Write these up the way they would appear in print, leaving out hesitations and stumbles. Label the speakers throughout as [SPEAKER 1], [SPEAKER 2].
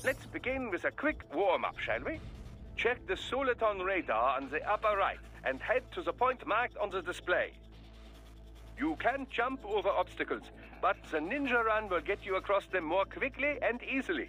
[SPEAKER 1] Let's begin with a quick warm-up, shall we? Check the Soliton radar on the upper right and head to the point marked on the display. You can jump over obstacles, but the ninja run will get you across them more quickly and easily.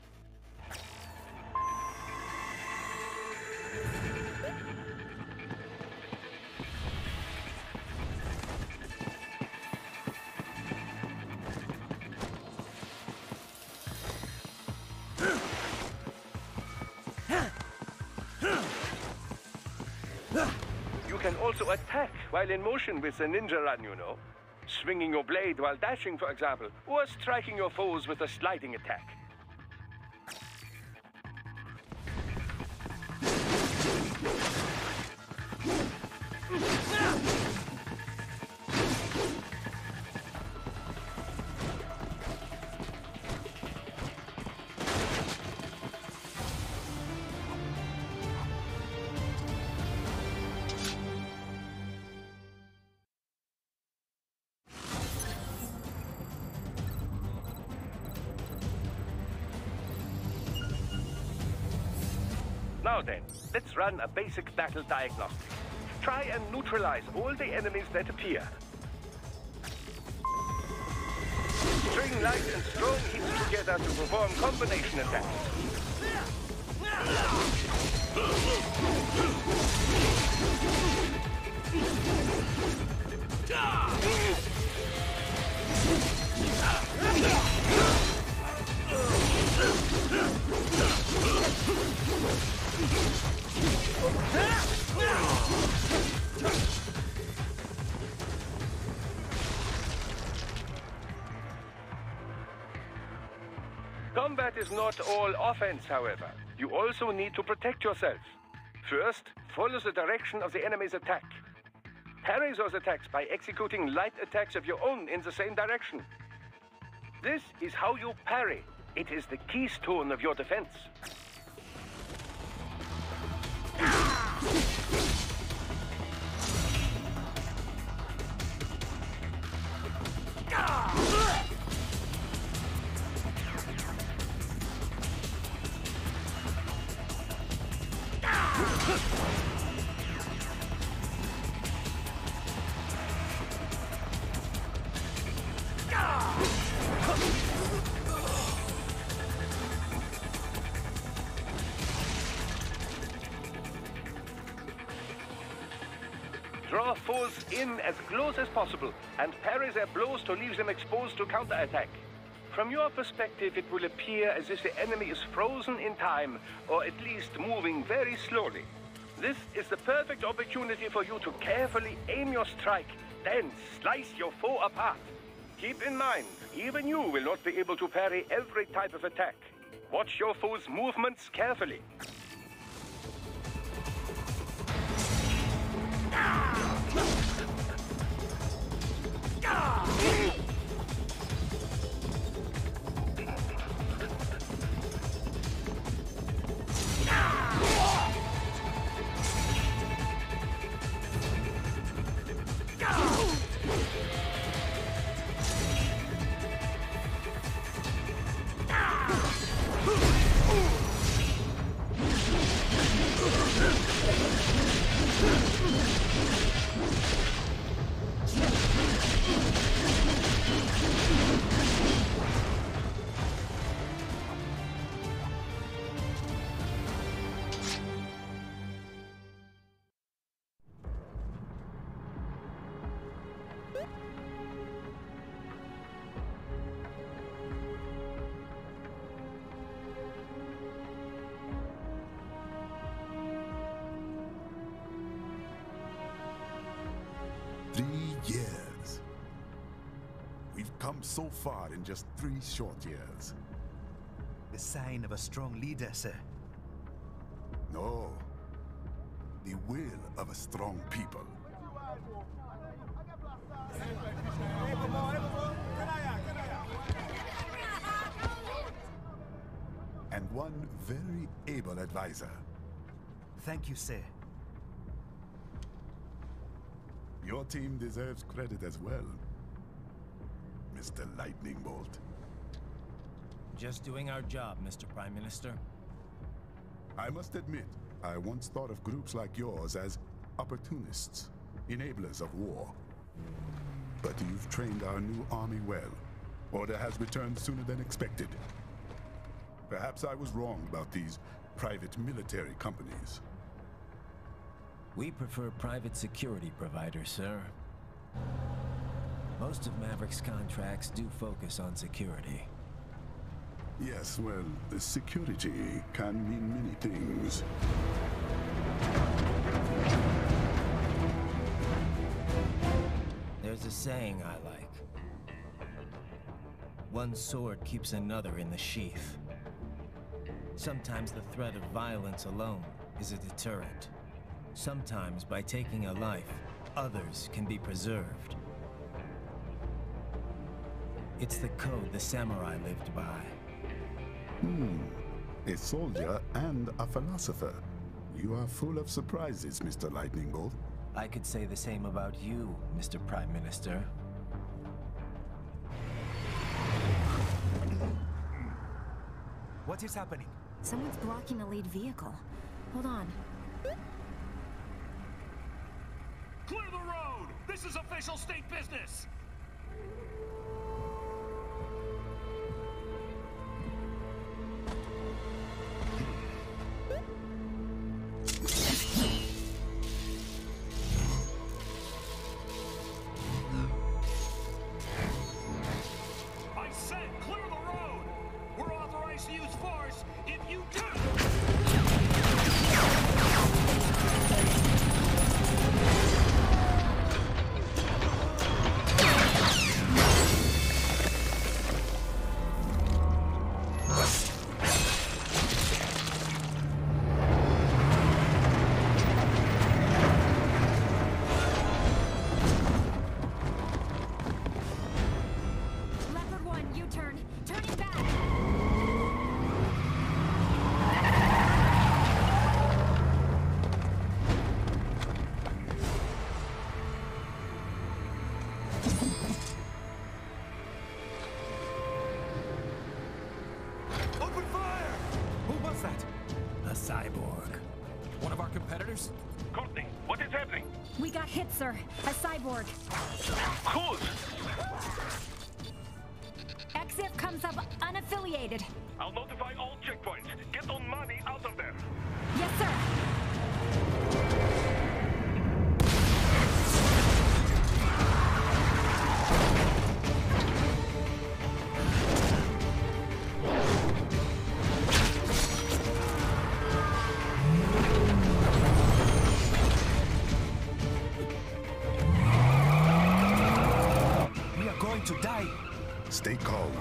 [SPEAKER 1] You can also attack while in motion with the ninja run, you know. Swinging your blade while dashing, for example, or striking your foes with a sliding attack. Now then, let's run a basic battle diagnostic. Try and neutralize all the enemies that appear. String light and strong hits together to perform combination attacks. Combat is not all offense, however. You also need to protect yourself. First, follow the direction of the enemy's attack. Parry those attacks by executing light attacks of your own in the same direction. This is how you parry. It is the keystone of your defense. Draw foes in as close as possible and parry their blows to leave them exposed to counterattack. From your perspective, it will appear as if the enemy is frozen in time, or at least moving very slowly. This is the perfect opportunity for you to carefully aim your strike, then slice your foe apart. Keep in mind, even you will not be able to parry every type of attack. Watch your foe's movements carefully.
[SPEAKER 2] Years. We've come so far in just 3 short years.
[SPEAKER 3] The sign of a strong leader, sir.
[SPEAKER 2] No. The will of a strong people. And one very able advisor.
[SPEAKER 3] Thank you, sir.
[SPEAKER 2] Your team deserves credit as well, Mr. Lightning Bolt.
[SPEAKER 4] just doing our job, Mr. Prime Minister.
[SPEAKER 2] I must admit, I once thought of groups like yours as opportunists, enablers of war. But you've trained our new army well. Order has returned sooner than expected. Perhaps I was wrong about these private military companies.
[SPEAKER 4] We prefer private security providers, sir. Most of Maverick's contracts do focus on security.
[SPEAKER 2] Yes, well, security can mean many things.
[SPEAKER 4] There's a saying I like. One sword keeps another in the sheath. Sometimes the threat of violence alone is a deterrent. Sometimes by taking a life, others can be preserved. It's the code the samurai lived by.
[SPEAKER 2] A soldier and a philosopher. You are full of surprises, Mr. Lightning Bolt.
[SPEAKER 4] I could say the same about you, Mr. Prime Minister.
[SPEAKER 3] What is happening?
[SPEAKER 5] Someone's blocking the lead vehicle. Hold on.
[SPEAKER 6] Clear the road! This is official state business! I said clear the road! We're authorized to use force if you do!
[SPEAKER 5] Leopard 1, U-turn. Turning back.
[SPEAKER 3] Open fire! Who was that?
[SPEAKER 4] A cyborg.
[SPEAKER 6] One of our competitors?
[SPEAKER 1] Courtney, what is happening?
[SPEAKER 5] We got hit, sir. A cyborg.
[SPEAKER 1] Whose?
[SPEAKER 5] XF comes up unaffiliated.
[SPEAKER 1] I'll notify all checkpoints. Get on money out of there.
[SPEAKER 5] Yes, sir.
[SPEAKER 3] We are going to die.
[SPEAKER 2] Stay calm.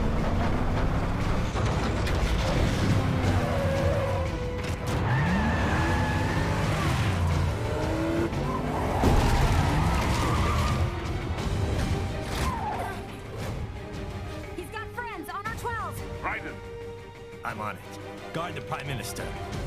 [SPEAKER 5] He's got friends on our 12.
[SPEAKER 1] Raiden,
[SPEAKER 4] I'm on it. Guard the Prime Minister.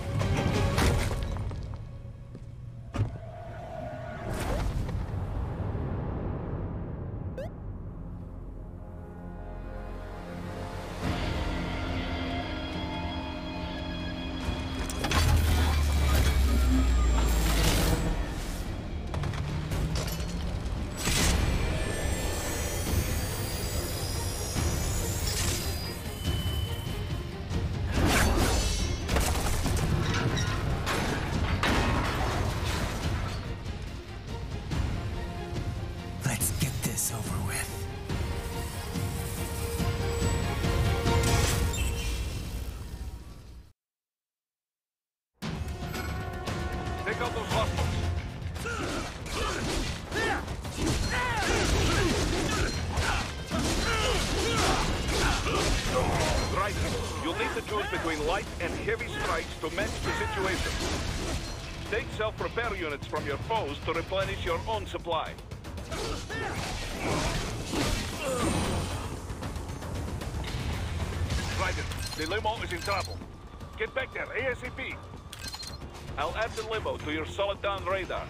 [SPEAKER 4] Let's get this over with.
[SPEAKER 1] take out those hostiles. Raiden, you'll need to choose between light and heavy strikes to match the situation. Take self-repair units from your foes to replenish your own supply. Raiden, the limo is in trouble. Get back there, ASAP. I'll add the limo to your solid down radar.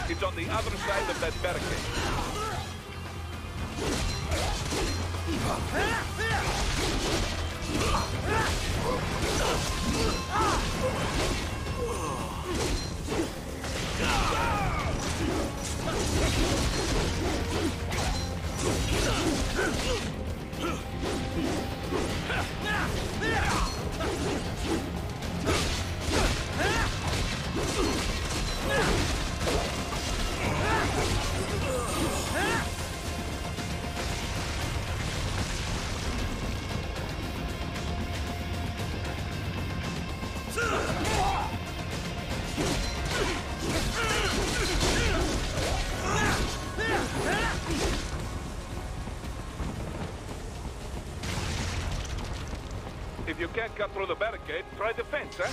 [SPEAKER 1] It's on the other side of that barricade. If you can't cut through the barricade, try the fence, huh?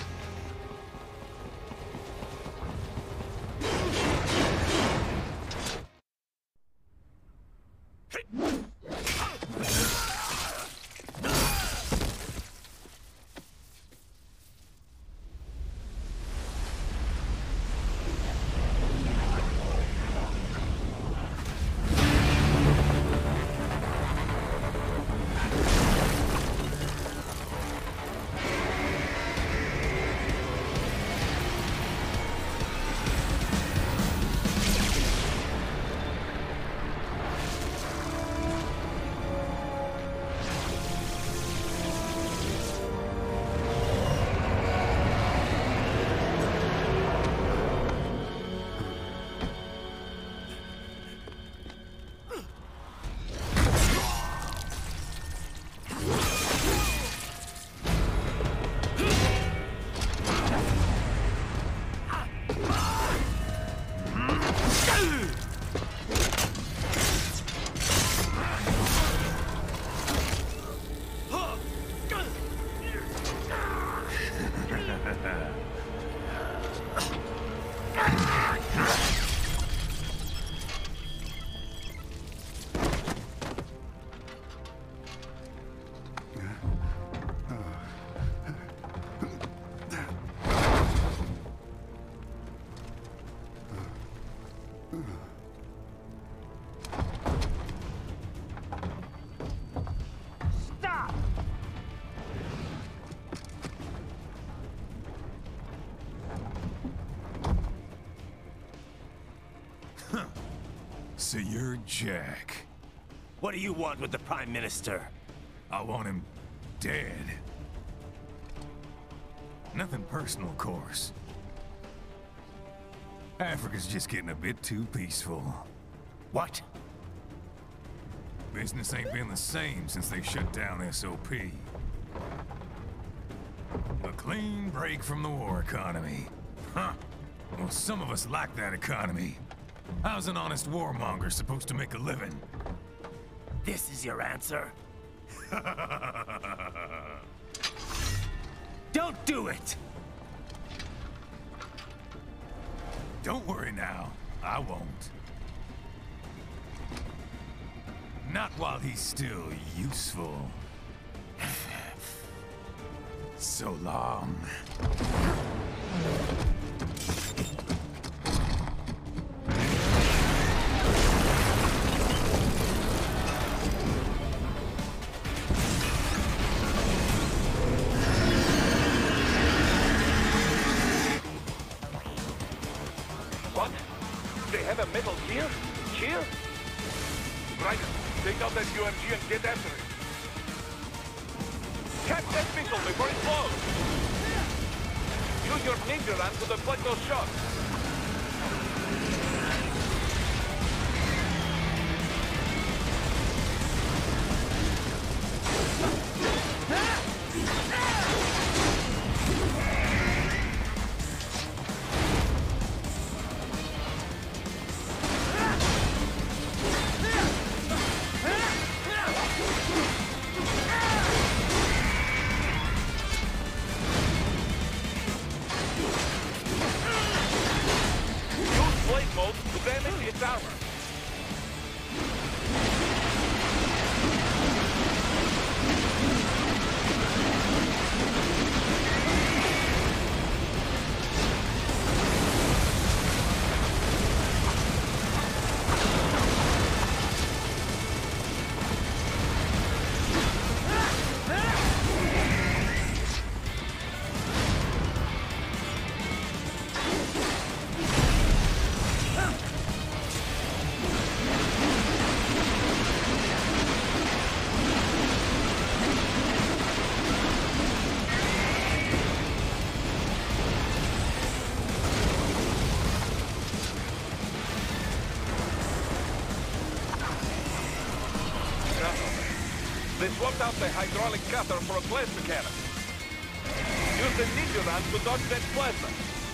[SPEAKER 7] So you're Jack.
[SPEAKER 4] What do you want with the Prime Minister?
[SPEAKER 7] I want him dead. Nothing personal, of course. Africa's just getting a bit too peaceful.
[SPEAKER 4] What?
[SPEAKER 7] Business ain't been the same since they shut down SOP. A clean break from the war economy. Huh. Well, some of us like that economy. How's an honest warmonger supposed to make a living?
[SPEAKER 4] This is your answer? Don't do it!
[SPEAKER 7] Don't worry now. I won't. Not while he's still useful. So long.
[SPEAKER 1] What? They have a metal gear? Cheer? Right. Take out that UMG and get after it. Catch that missile before it blows! Use your ninja ram to deflect those shots. Mode to damage its armor. They swapped out the hydraulic cutter for a plasma cannon. Use the ninja run to dodge that plasma.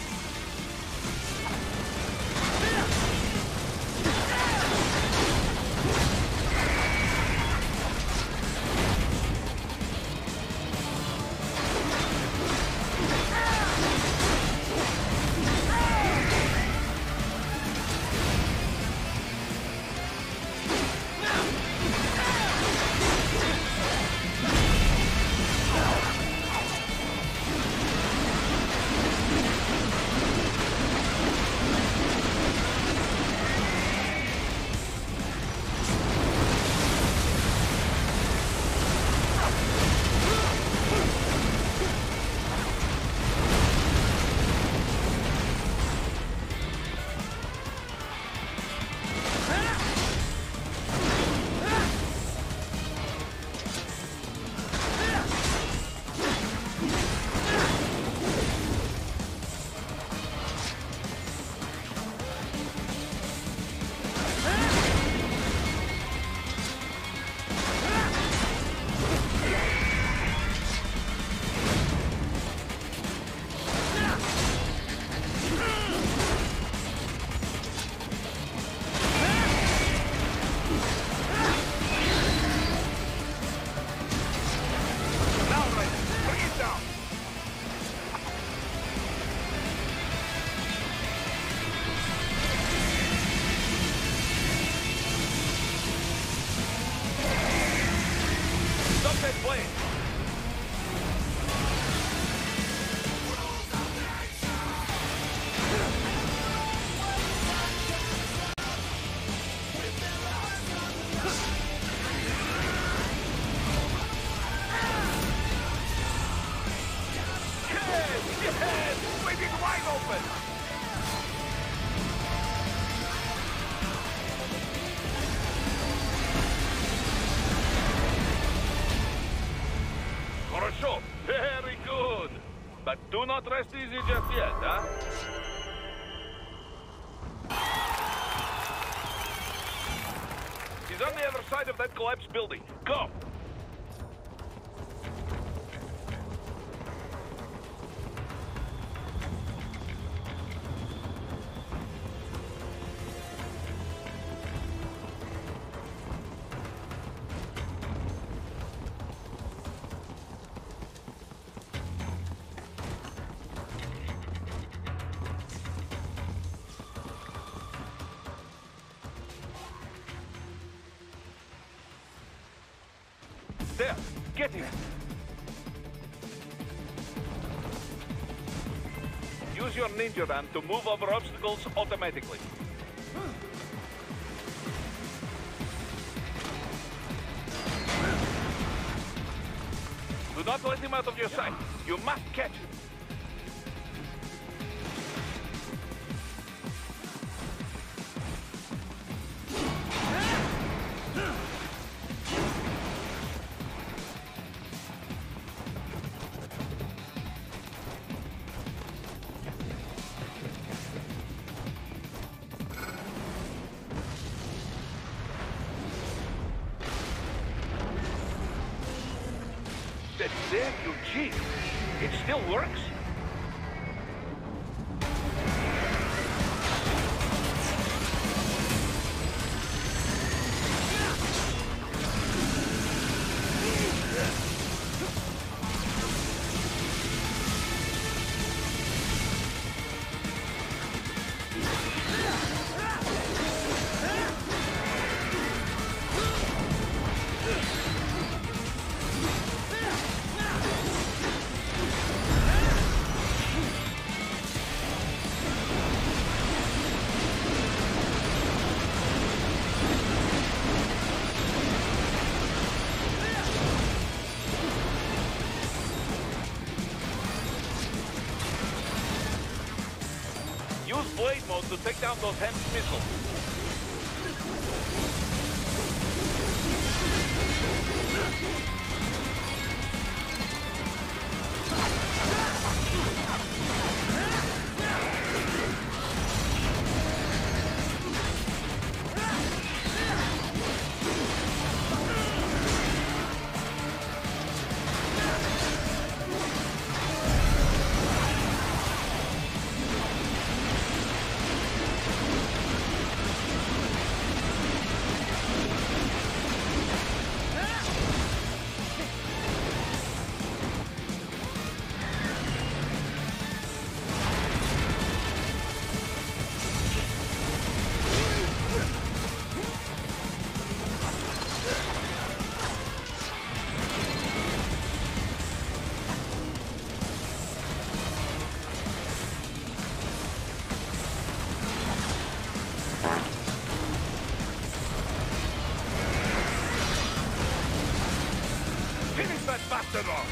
[SPEAKER 1] Very good. But do not rest easy just yet, huh? He's on the other side of that collapsed building. Go! There! Get him! Use your ninja run to move over obstacles automatically. Do not let him out of your sight. You must catch him. That's there, Eugene. It still works? Use blade mode to take down those HEMS missiles.
[SPEAKER 6] Emperor!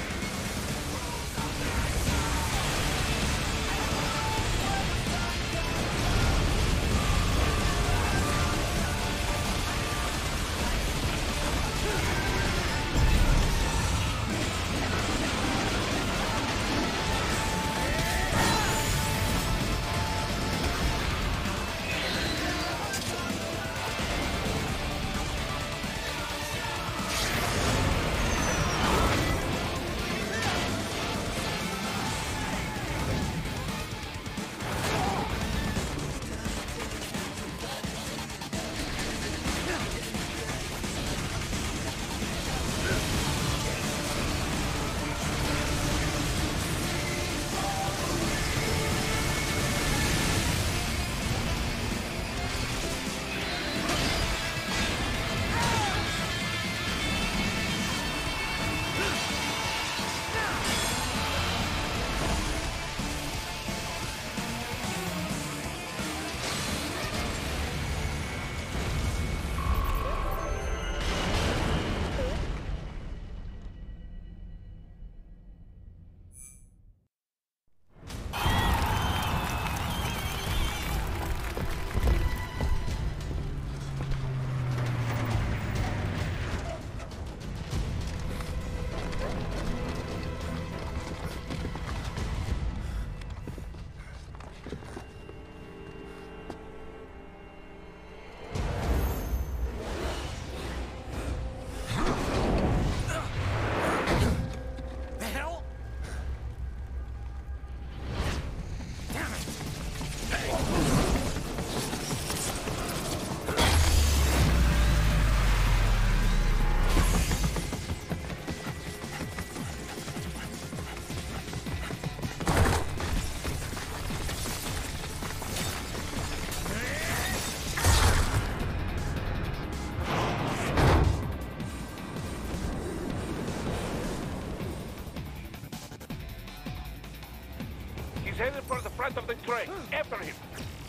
[SPEAKER 1] He's headed for the front of the train. After him.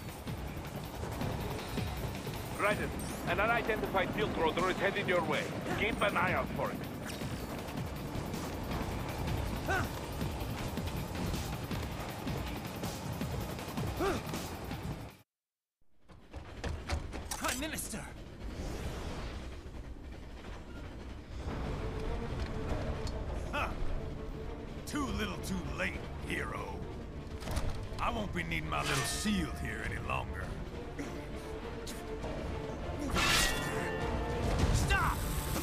[SPEAKER 1] Raiden, an unidentified field roader is headed your way. Keep an eye out for it.
[SPEAKER 3] Prime Minister!
[SPEAKER 7] Huh. Too little too late, hero. I won't be needing my little shield here any longer.
[SPEAKER 3] Stop!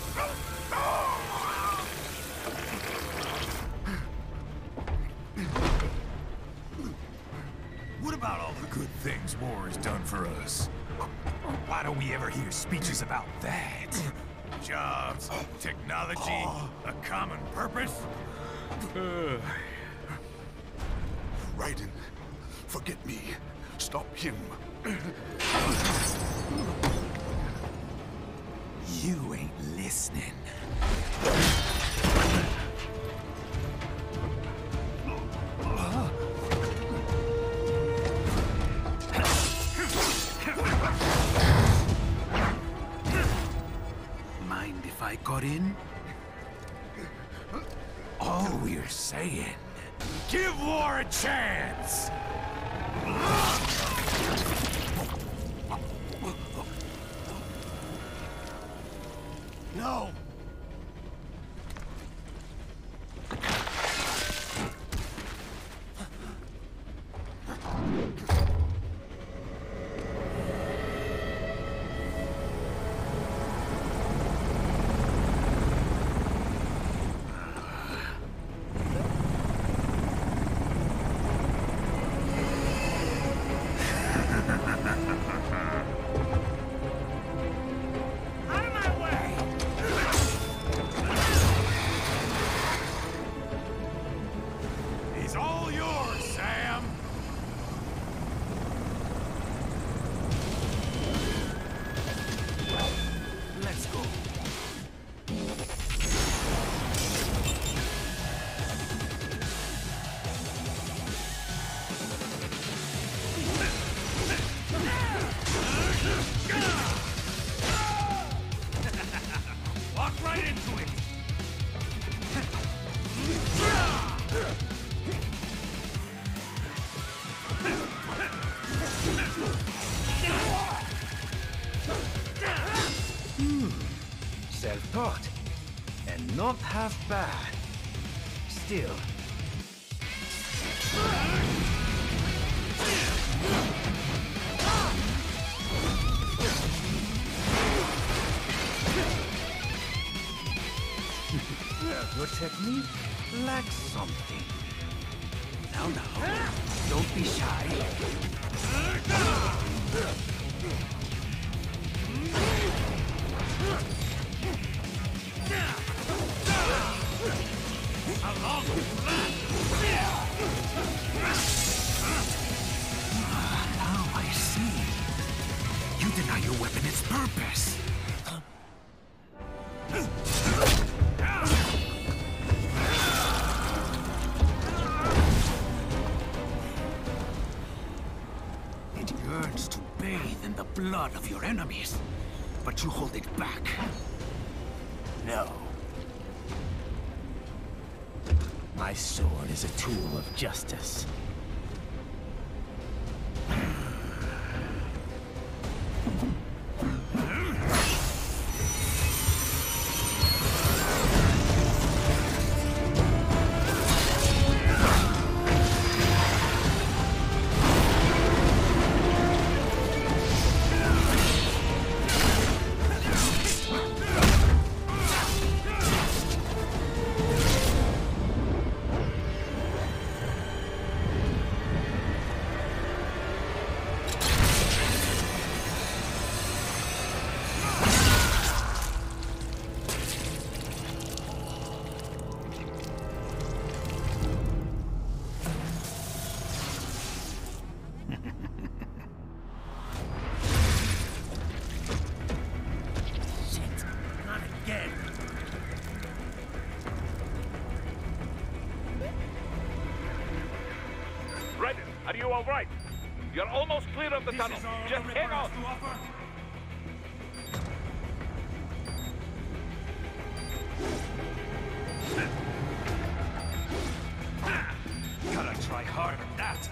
[SPEAKER 7] What about all the good things war has done for us? Why don't we ever hear speeches about that? Jobs, technology, a common purpose?
[SPEAKER 2] Raiden, forget me. Stop him.
[SPEAKER 3] You ain't listening. Mind if I got in? All we're saying...
[SPEAKER 7] Give war a chance!
[SPEAKER 3] No!
[SPEAKER 6] Out of my way!
[SPEAKER 3] thought. And not half bad. Still. Your technique lacks something. Now, don't be shy. Now I see. You deny your weapon its purpose. It yearns to bathe in the blood of your enemies, but you hold it back. No.
[SPEAKER 4] My sword is a tool of justice.
[SPEAKER 1] Are you all right? You're almost clear of the tunnel. Just hang on.
[SPEAKER 6] Gotta try hard at that.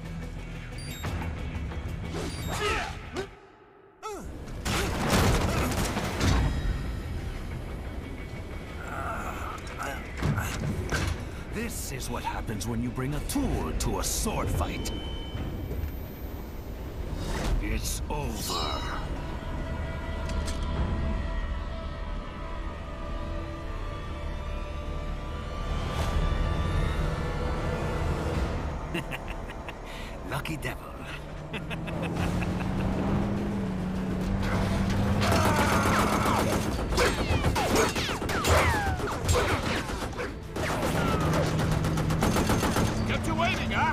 [SPEAKER 3] This is what happens when you bring a tool to a sword fight. It's over. Lucky devil.
[SPEAKER 6] Get to waiting, huh?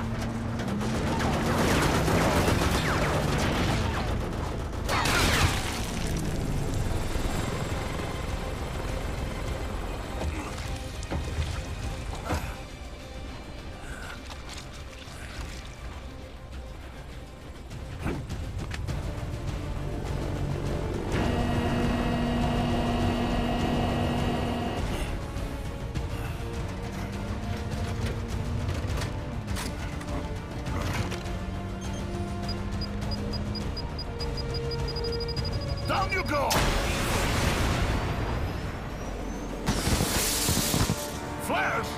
[SPEAKER 3] Down you go! Flares!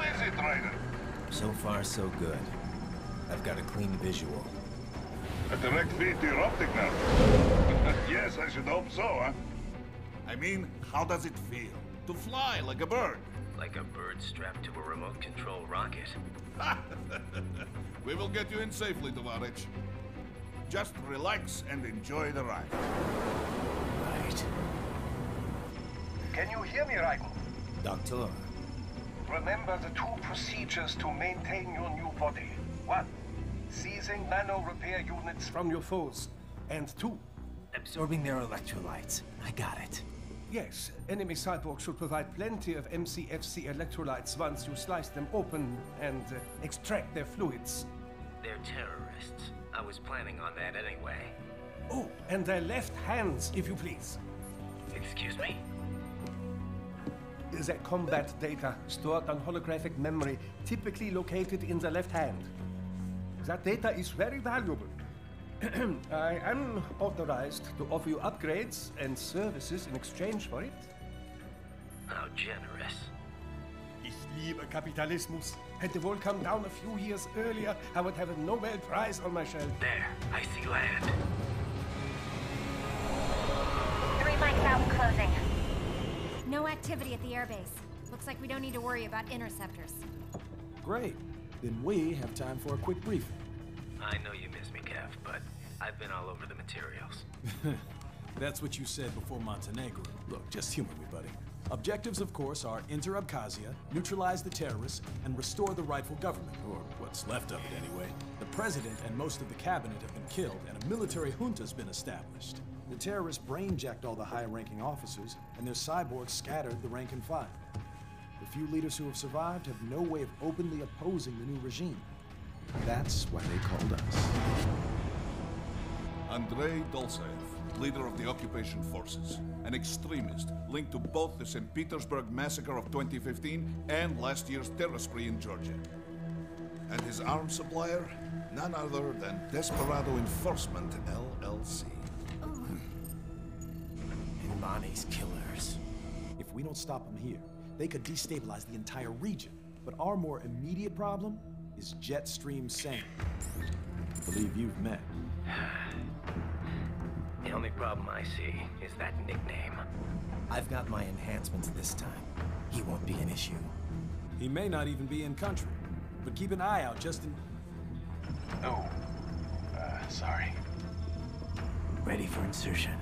[SPEAKER 8] is it, Ryder?
[SPEAKER 4] So far, so good. I've got a clean visual.
[SPEAKER 8] A direct feed to your optic nerve. Yes, I should hope so, huh? I mean, how does it feel? To fly like a bird?
[SPEAKER 4] Like a bird strapped to a remote control rocket.
[SPEAKER 8] We will get you in safely, Tovarich. Just relax and enjoy the ride.
[SPEAKER 4] Right.
[SPEAKER 1] Can you hear me, Raiden?
[SPEAKER 4] Doctor.
[SPEAKER 1] Remember the two procedures to maintain your new body. 1. Seizing nano repair units from your foes. And 2.
[SPEAKER 4] Absorbing their electrolytes. I got it.
[SPEAKER 1] Yes, enemy cyborgs should provide plenty of MCFC electrolytes once you slice them open and extract their fluids.
[SPEAKER 4] They're terrorists. I was planning on that anyway.
[SPEAKER 1] Oh, and their left hands, if you please.
[SPEAKER 4] Excuse me?
[SPEAKER 1] Their combat data stored on holographic memory, typically located in the left hand. That data is very valuable. I am authorized to offer you upgrades and services in exchange for it.
[SPEAKER 4] How generous.
[SPEAKER 1] Ich liebe Kapitalismus. Had the wall come down a few years earlier, I would have a Nobel Prize on my shelf.
[SPEAKER 4] There, I see land.
[SPEAKER 5] 3 mics out and closing. No activity at the airbase. Looks like we don't need to worry about interceptors.
[SPEAKER 9] Great. Then we have time for a quick briefing.
[SPEAKER 4] I know you miss me, Kev, but I've been all over the materials.
[SPEAKER 9] That's what you said before Montenegro. Look, just humor me, buddy. Objectives, of course, are enter Abkhazia, neutralize the terrorists, and restore the rightful government, or what's left of it anyway. The president and most of the cabinet have been killed, and a military junta's been established. The terrorists brainjacked all the high-ranking officers, and their cyborgs scattered the rank and file. The few leaders who have survived have no way of openly opposing the new regime. That's why they called us.
[SPEAKER 8] Andrei Dolzaev, leader of the occupation forces, an extremist linked to both the St. Petersburg massacre of 2015 and last year's terror spree in Georgia. And his arms supplier, none other than Desperado Enforcement, LLC.
[SPEAKER 4] Imani's killers.
[SPEAKER 9] If we don't stop them here, they could destabilize the entire region. But our more immediate problem is Jetstream Sam. I believe you've met.
[SPEAKER 4] The only problem I see is that nickname. I've got my enhancements this time. He won't be an issue.
[SPEAKER 9] He may not even be in country, but keep an eye out just in...
[SPEAKER 1] Oh, sorry.
[SPEAKER 4] Ready for insertion.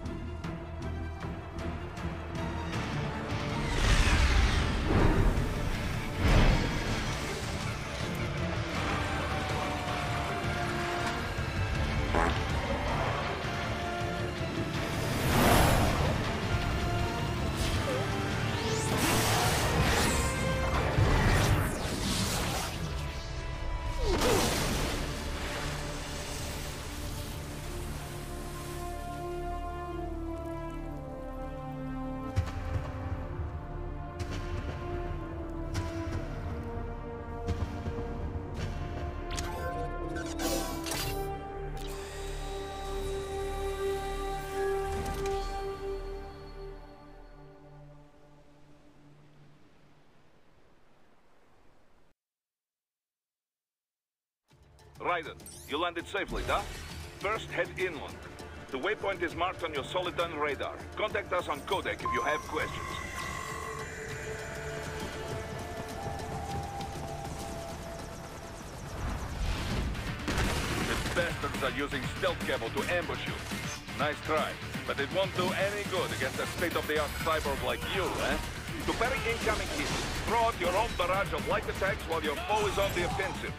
[SPEAKER 8] Raiden, you landed safely, huh? First, head inland. The waypoint is marked on your Soliton radar. Contact us on Codec if you have questions. The bastards are using stealth cable to ambush you. Nice try, but it won't do any good against a state-of-the-art cyborg like you, eh? To parry incoming hits, throw out your own barrage of light attacks while your foe is on the offensive.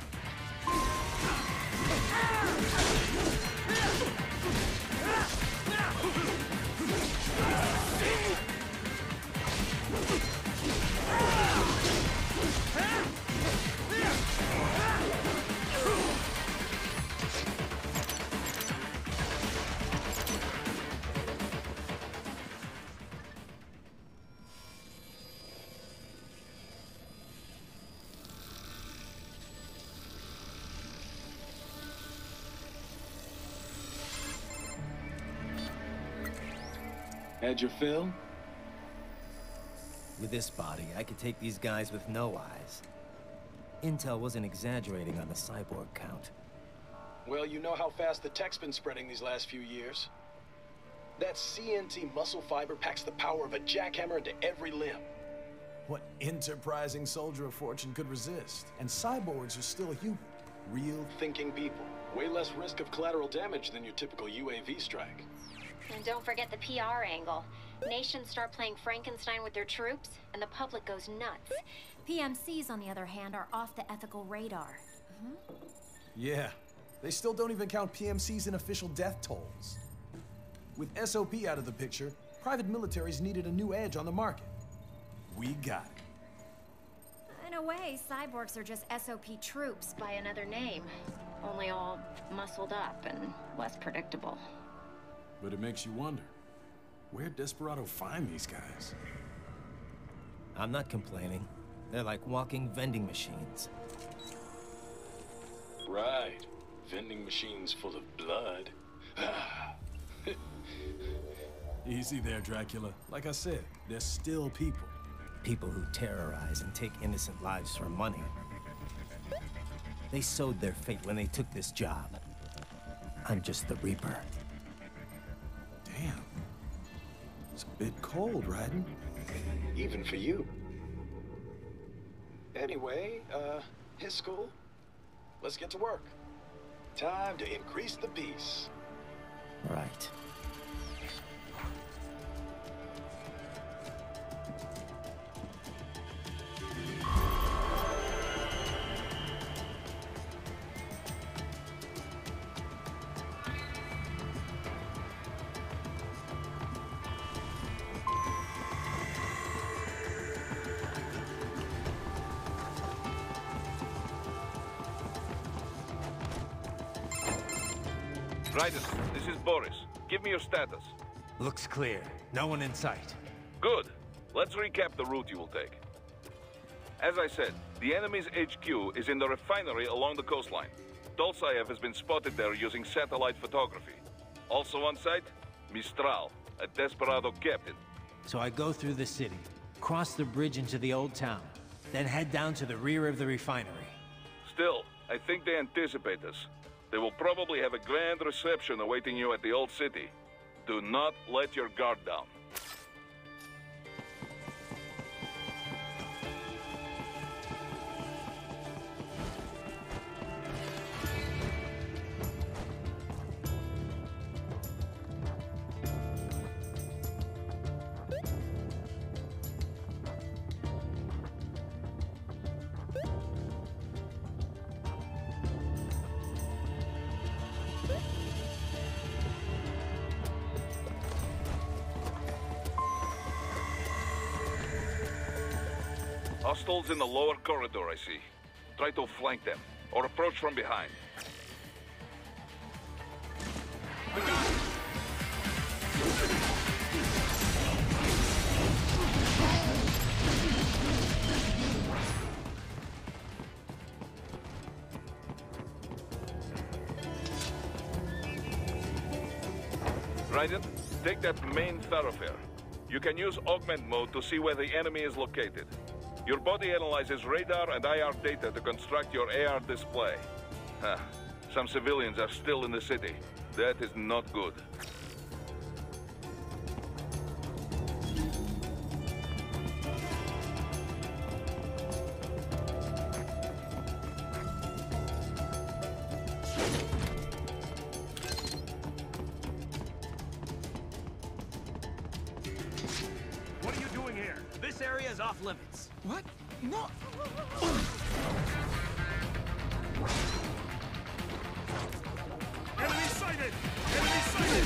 [SPEAKER 10] Had your fill?
[SPEAKER 4] With this body, I could take these guys with no eyes. Intel wasn't exaggerating on the cyborg count.
[SPEAKER 10] Well, you know how fast the tech's been spreading these last few years. That CNT muscle fiber packs the power of a jackhammer into every limb.
[SPEAKER 9] What enterprising soldier of fortune could resist? And cyborgs are still human. Real
[SPEAKER 10] thinking people. Way less risk of collateral damage than your typical UAV strike.
[SPEAKER 5] And don't forget the PR angle. Nations start playing Frankenstein with their troops, and the public goes nuts. PMCs, on the other hand, are off the ethical radar.
[SPEAKER 9] Yeah. They still don't even count PMCs in official death tolls. With SOP out of the picture, private militaries needed a new edge on the market. We got it.
[SPEAKER 5] In a way, cyborgs are just SOP troops by another name. Only all muscled up and less predictable.
[SPEAKER 9] But it makes you wonder, where'd Desperado find these guys?
[SPEAKER 4] I'm not complaining. They're like walking vending machines.
[SPEAKER 10] Right. Vending machines full of blood.
[SPEAKER 9] Easy there, Dracula. Like I said, they're still people.
[SPEAKER 4] People who terrorize and take innocent lives for money. They sowed their fate when they took this job. I'm just the Reaper.
[SPEAKER 9] Damn. It's a bit cold, Raiden.
[SPEAKER 10] Even for you. Anyway, his school. Let's get to work. Time to increase the peace.
[SPEAKER 4] Right.
[SPEAKER 1] Raiden, this is Boris. Give me your status.
[SPEAKER 4] Looks clear. No one in sight.
[SPEAKER 1] Good. Let's recap the route you will take. As I said, the enemy's HQ is in the refinery along the coastline. Dolzaev has been spotted there using satellite photography. Also on site, Mistral, a Desperado captain.
[SPEAKER 4] So I go through the city, cross the bridge into the old town, then head down to the rear of the refinery.
[SPEAKER 1] Still, I think they anticipate us. They will probably have a grand reception awaiting you at the old city. Do not let your guard down. Hostiles in the lower corridor, I see. Try to flank them, or approach from behind. Raiden, take that main thoroughfare. You can use augment mode to see where the enemy is located. Your body analyzes radar and IR data to construct your AR display. Some civilians are still in the city. That is not good.
[SPEAKER 6] What are you doing here? This area is off limits.
[SPEAKER 3] What? No!
[SPEAKER 6] Enemy sighted! Enemy sighted!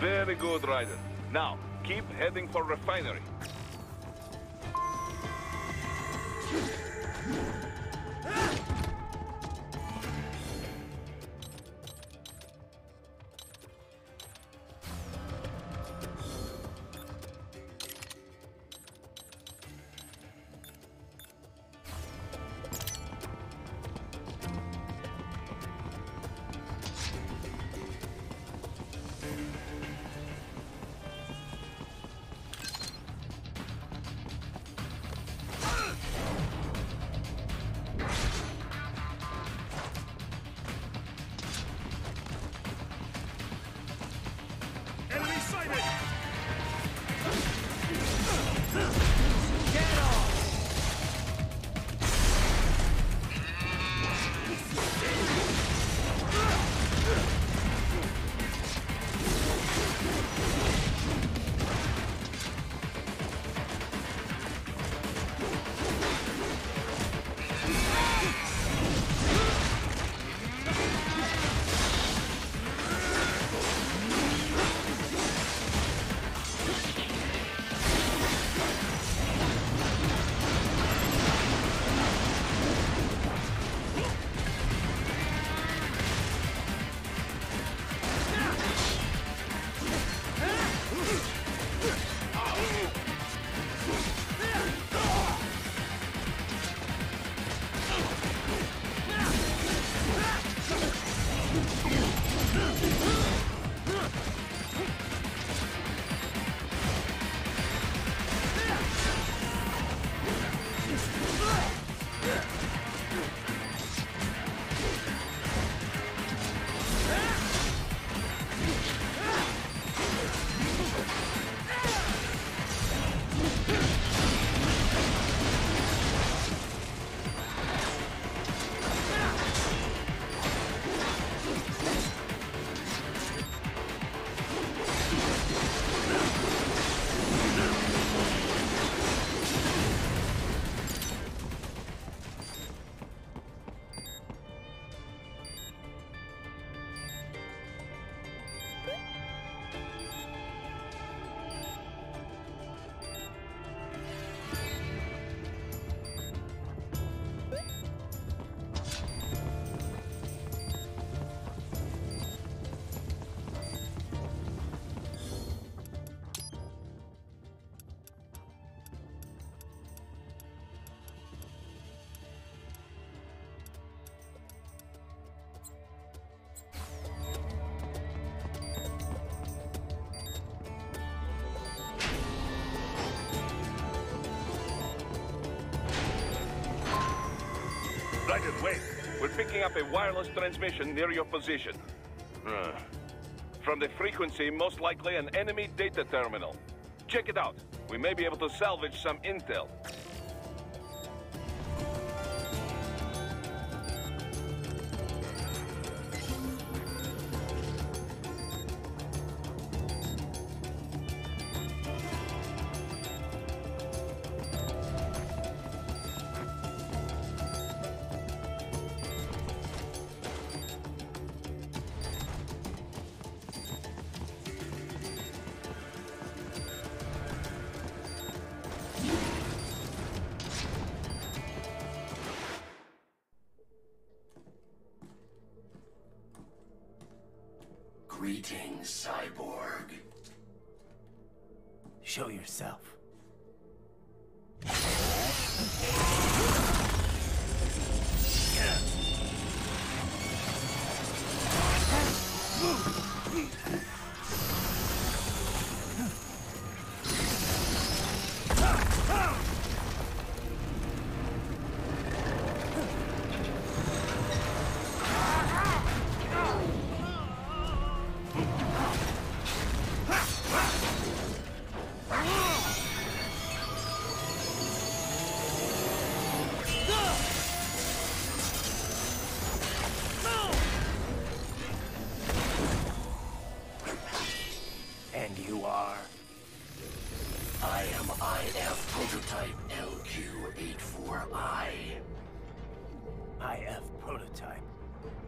[SPEAKER 1] Very good, Ryder. Now, keep heading for refinery.
[SPEAKER 6] Enemy sighted!
[SPEAKER 1] Ryder, wait. We're picking up a wireless transmission near your position. From the frequency, most likely an enemy data terminal. Check it out. We may be able to salvage some intel.
[SPEAKER 3] Greetings, cyborg.
[SPEAKER 4] Show yourself.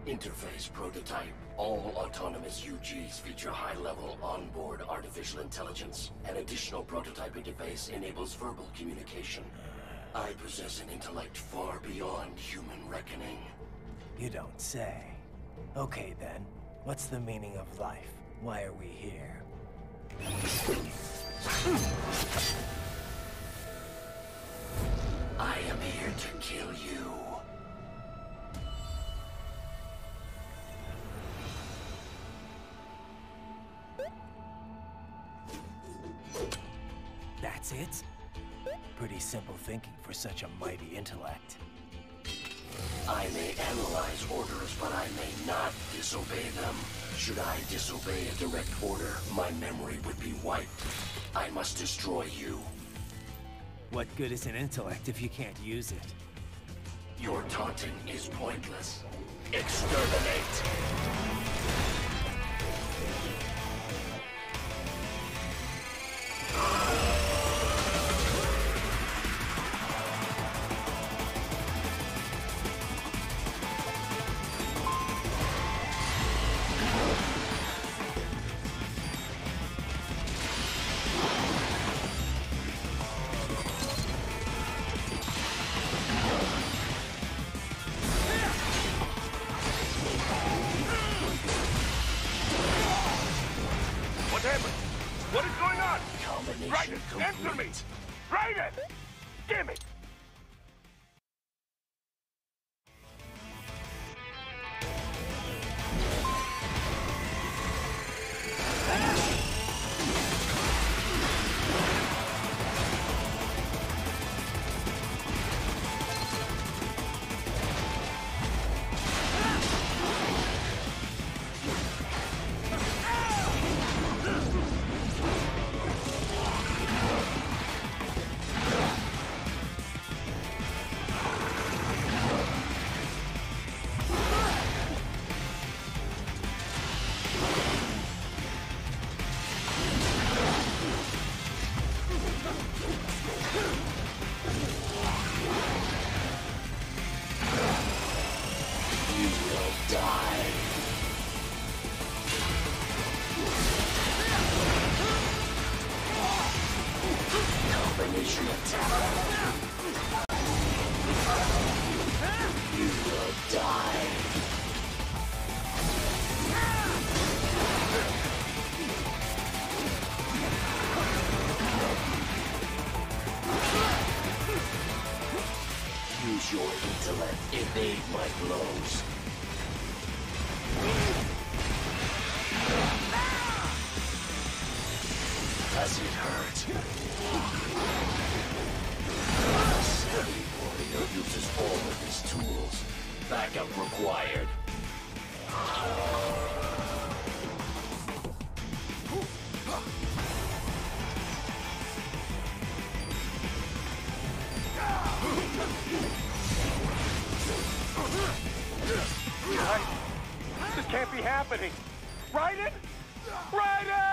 [SPEAKER 11] Interface prototype. All autonomous UGs feature high-level onboard artificial intelligence. An additional prototype interface enables verbal communication. I possess an intellect far beyond human reckoning.
[SPEAKER 4] You don't say. Okay then, what's the meaning of life? Why are we here?
[SPEAKER 11] I am here to kill you.
[SPEAKER 4] That's it? Pretty simple thinking for such a mighty intellect.
[SPEAKER 11] I may analyze orders, but I may not disobey them. Should I disobey a direct order, my memory would be wiped. I must destroy you.
[SPEAKER 4] What good is an intellect if you can't use it?
[SPEAKER 11] Your taunting is pointless. Exterminate!
[SPEAKER 1] What is going on?
[SPEAKER 11] Combination
[SPEAKER 1] Raiden,
[SPEAKER 11] complete.
[SPEAKER 1] answer me! Raiden! Damn it!
[SPEAKER 11] Combination attack. You will die. Use your intellect. Evade my blows. Does it hurt? A savvy warrior uses all of his tools. Backup required.
[SPEAKER 1] This can't be happening! Raiden! Raiden!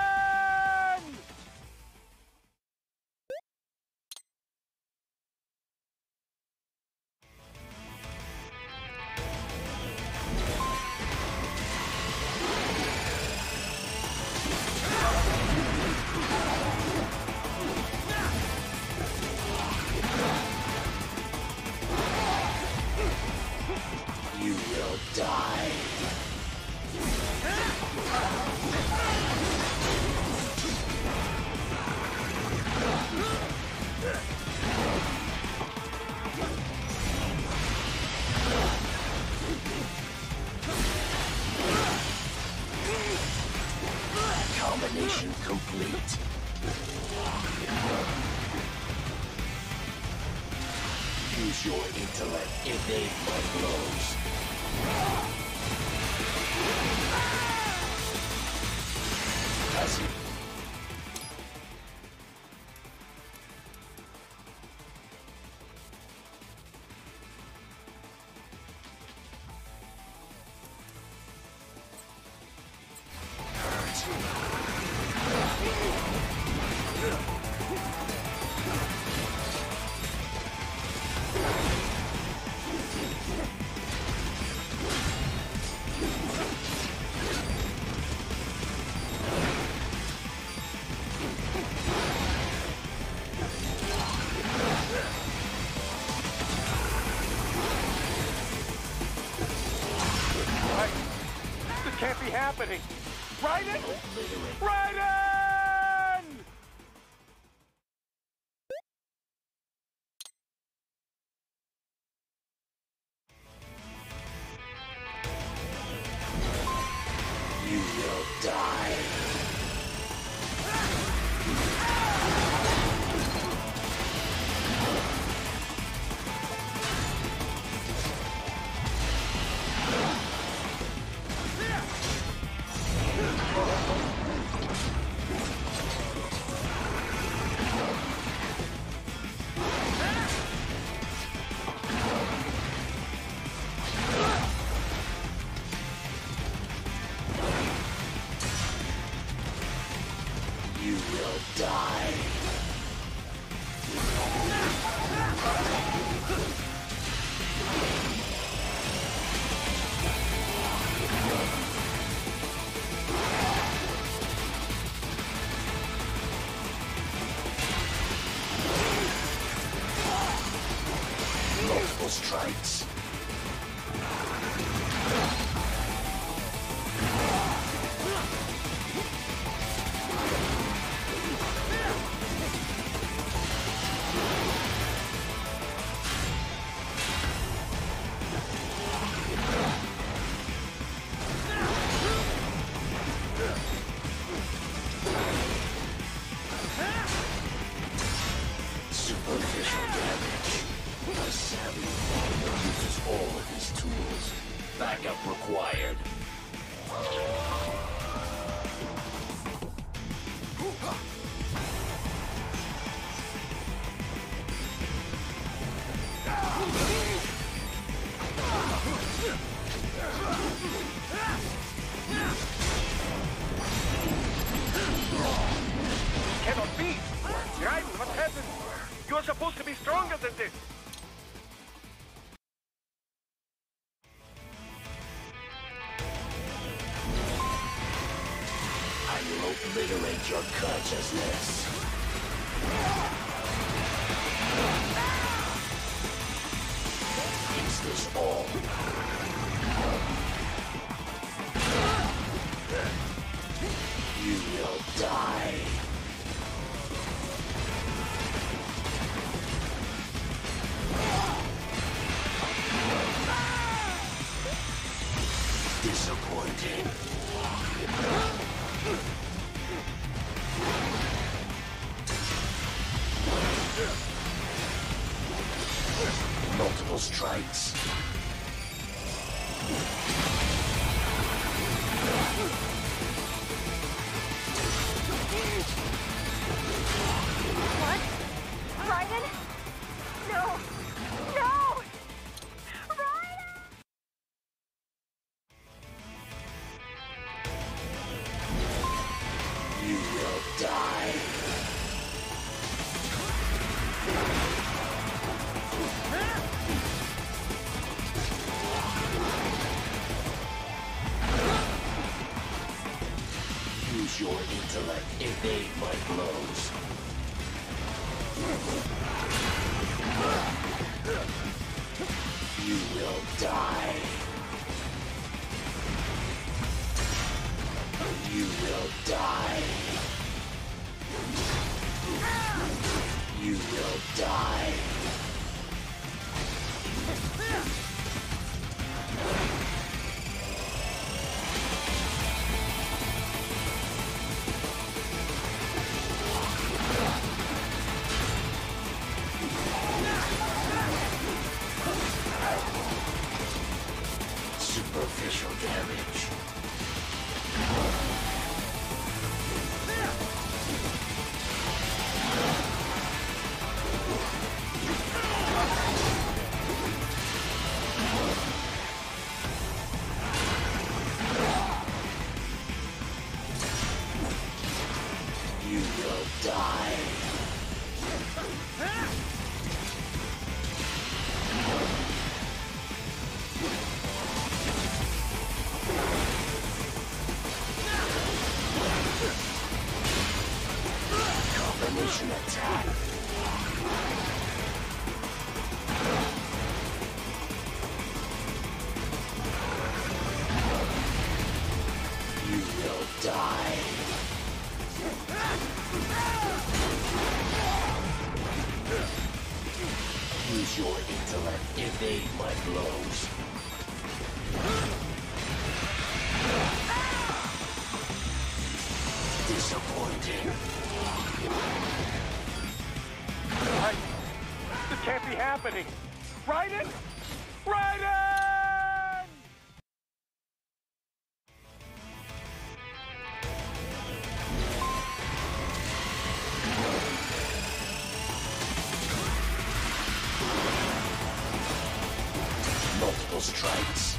[SPEAKER 11] You will die. Combination complete. Use your intellect. Evade my blows. Does it?
[SPEAKER 1] really happening? Raiden? Raiden!
[SPEAKER 11] You will die. You will die. Multiple strikes. Superficial damage. A savvy warrior uses all of his tools. Backup required.
[SPEAKER 1] Cannot be! Raiden, what happened? You're supposed to be stronger than this!
[SPEAKER 11] I will obliterate your consciousness. Is this all? You will die. Disappointing. Multiple strikes.
[SPEAKER 12] What? Raiden? No! No! Raiden!
[SPEAKER 11] You will die. Use your intellect, evade my blows. You will die. You will die. You will die. Superficial damage. You will die. Use your intellect. Evade my blows. Disappointing.
[SPEAKER 1] This can't be happening. Raiden? Raiden!
[SPEAKER 11] Multiple strikes.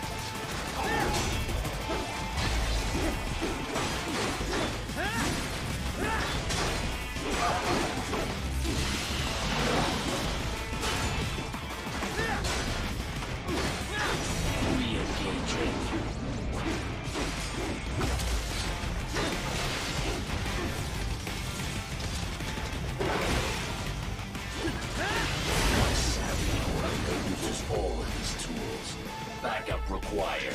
[SPEAKER 11] Re-engaging. My savvy warrior uses all of his tools. Backup required.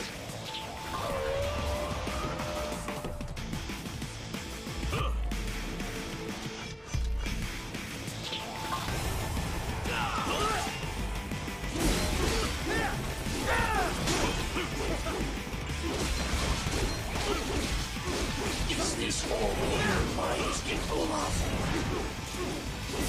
[SPEAKER 11] Is this all your mind is capable of?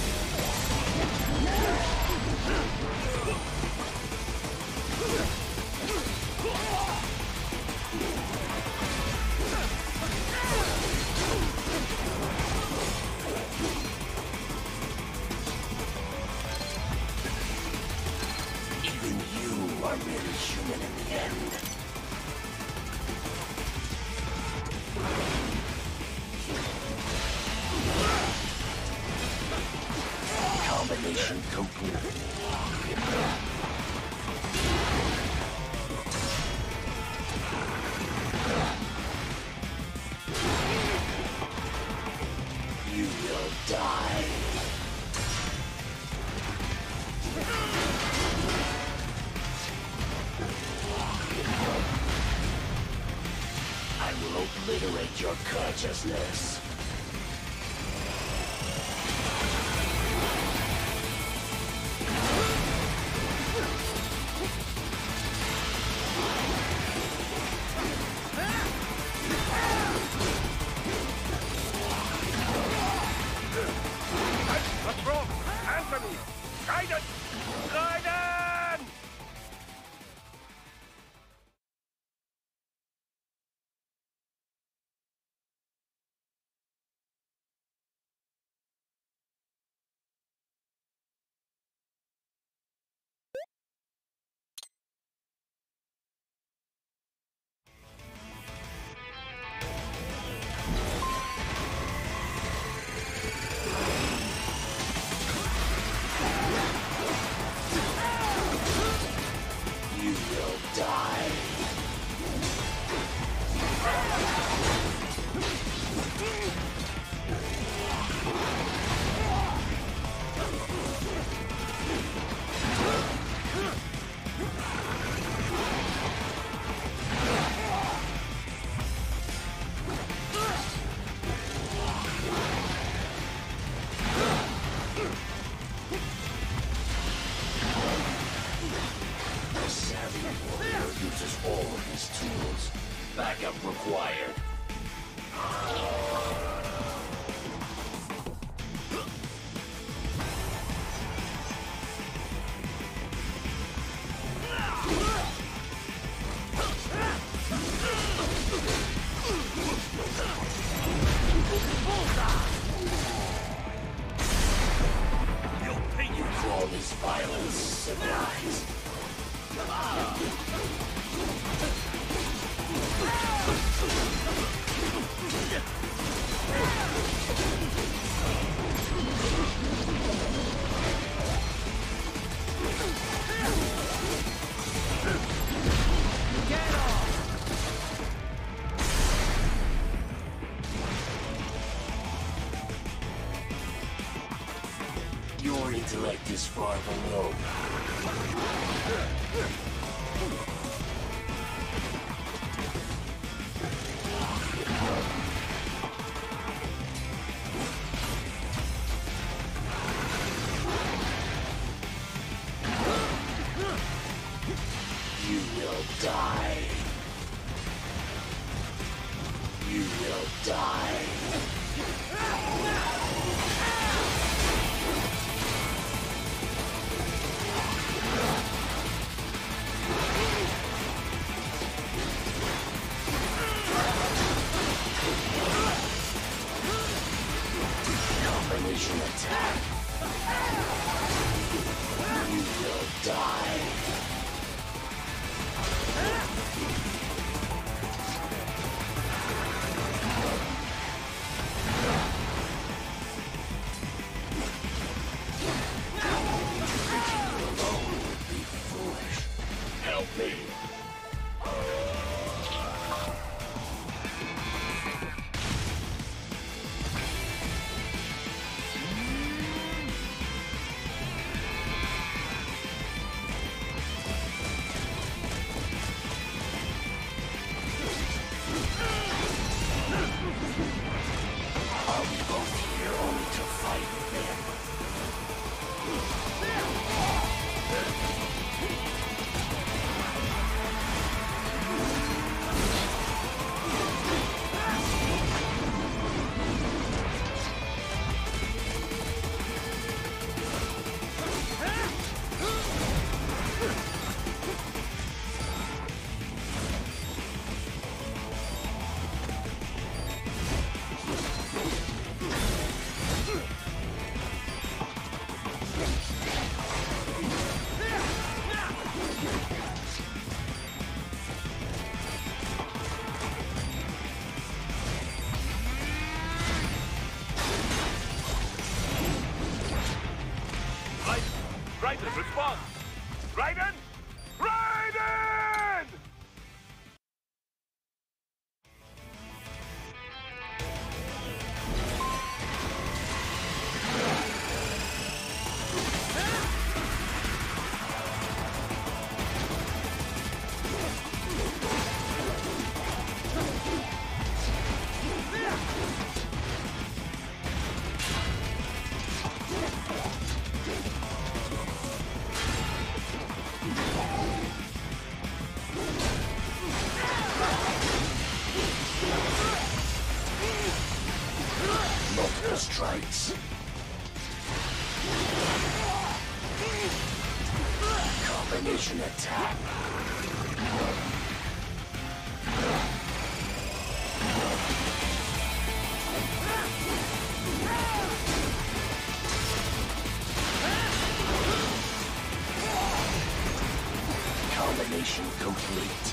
[SPEAKER 11] Even you are merely human in the end. Combination complete. You will die. I will obliterate your consciousness.
[SPEAKER 1] What's wrong? Answer me! Raiden! Raiden!
[SPEAKER 11] You will die. The savvy warrior uses all of his tools. Backup required. You call this violence civilized? Your intellect is far below. die. You will die. Combination attack. You will die. Help me. Are we both here only to fight them?
[SPEAKER 1] Raiden, respond! Raiden! Raiden!
[SPEAKER 11] Multiple strikes. Combination attack. Combination complete.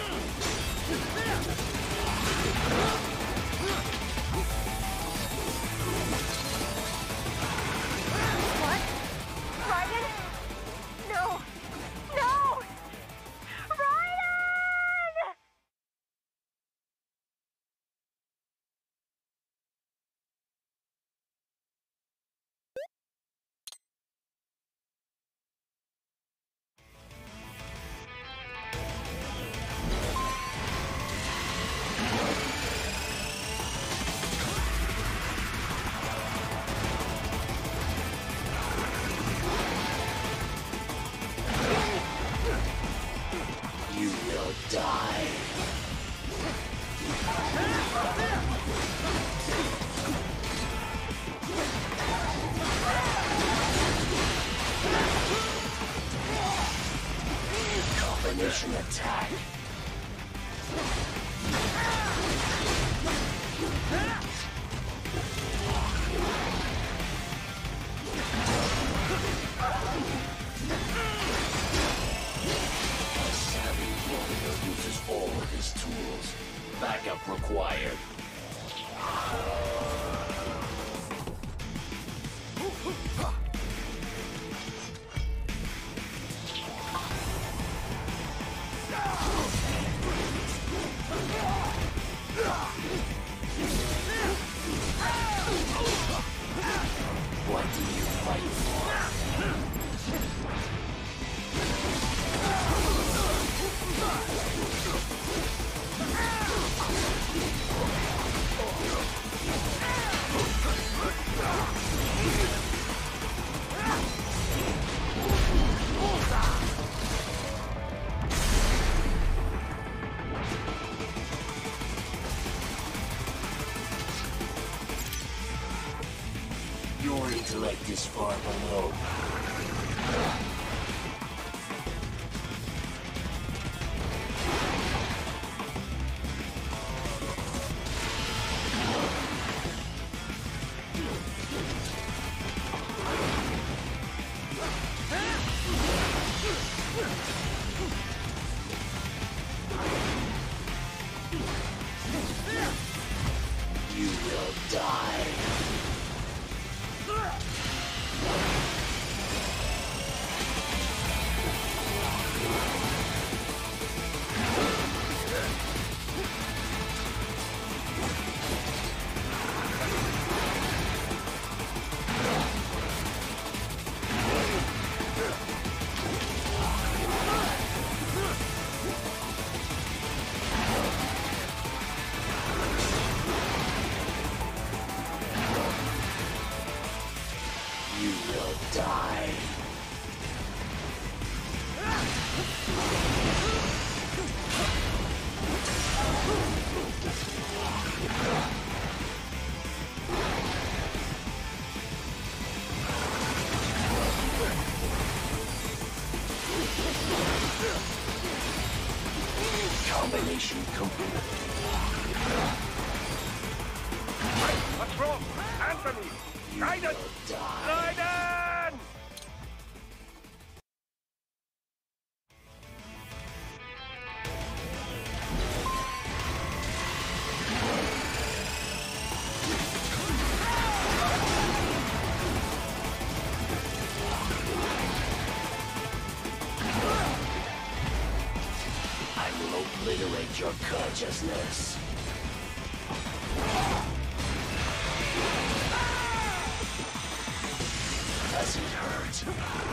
[SPEAKER 12] What? Raiden? No! No! Raiden!
[SPEAKER 11] You will die. Combination attack. A savvy warrior uses all of his tools. Backup required. What do you fight for? this far below. You will die. You will die. Combination complete.
[SPEAKER 1] What's wrong? Anthony! Raiden! Raiden!
[SPEAKER 11] I will obliterate your consciousness. Does it hurt?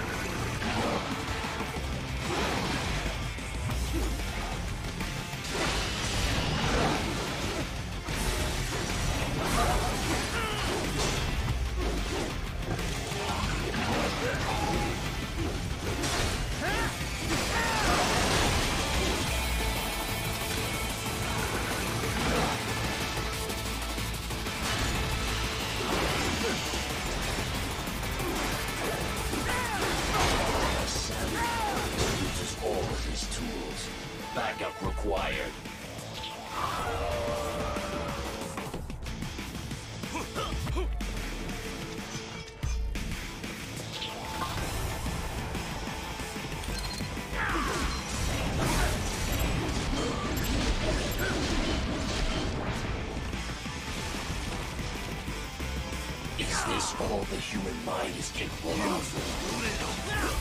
[SPEAKER 11] Uses all of his tools. Backup required. Is this all the human mind is capable of?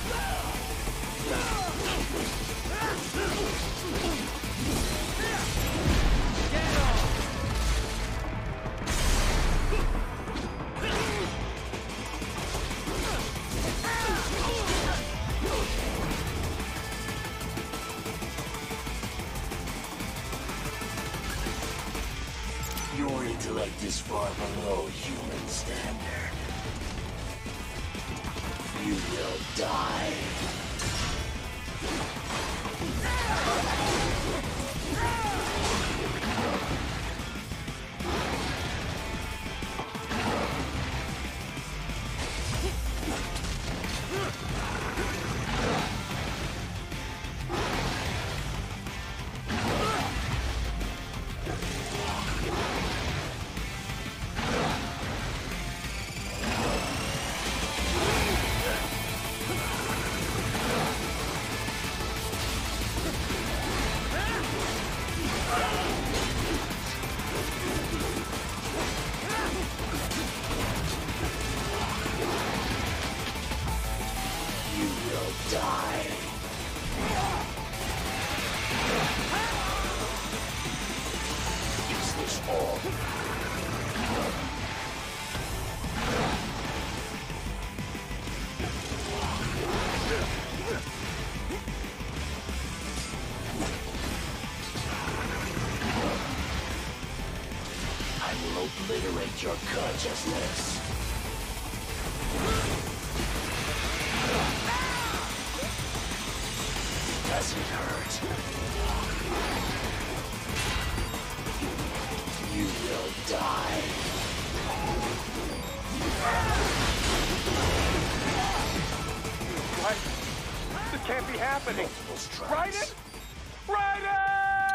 [SPEAKER 11] Your intellect is far below human standard. You will die. You will die. Is this all? I will obliterate your consciousness. Does it hurt? You will die.
[SPEAKER 1] can't be happening.
[SPEAKER 11] Raiden?
[SPEAKER 1] Raiden!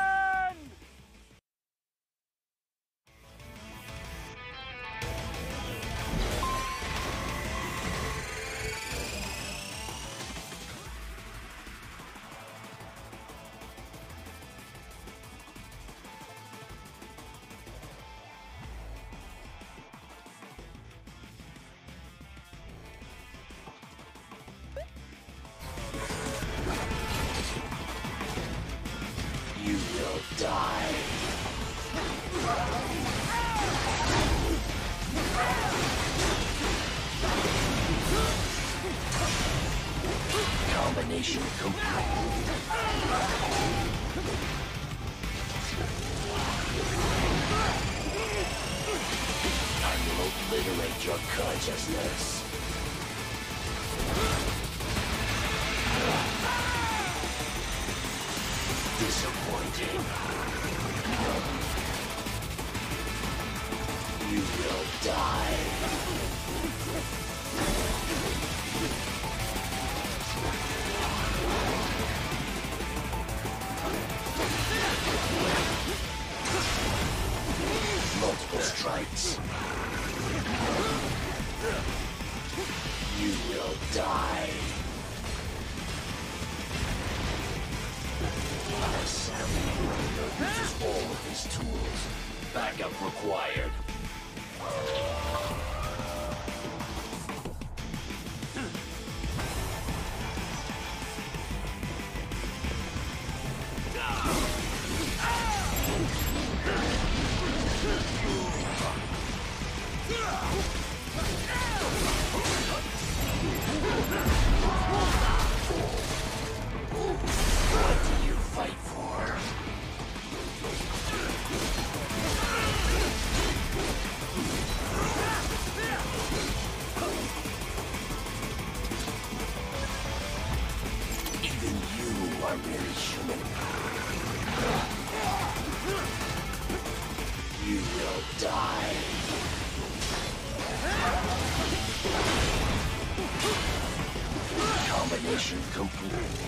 [SPEAKER 11] You will die. Combination complete. I will obliterate your consciousness. Disappointing. You will die. Multiple strikes. You will die. Assassin Warrior uses all of his tools. Backup required. What do you fight for? Even you are very human. You will die. Combination complete.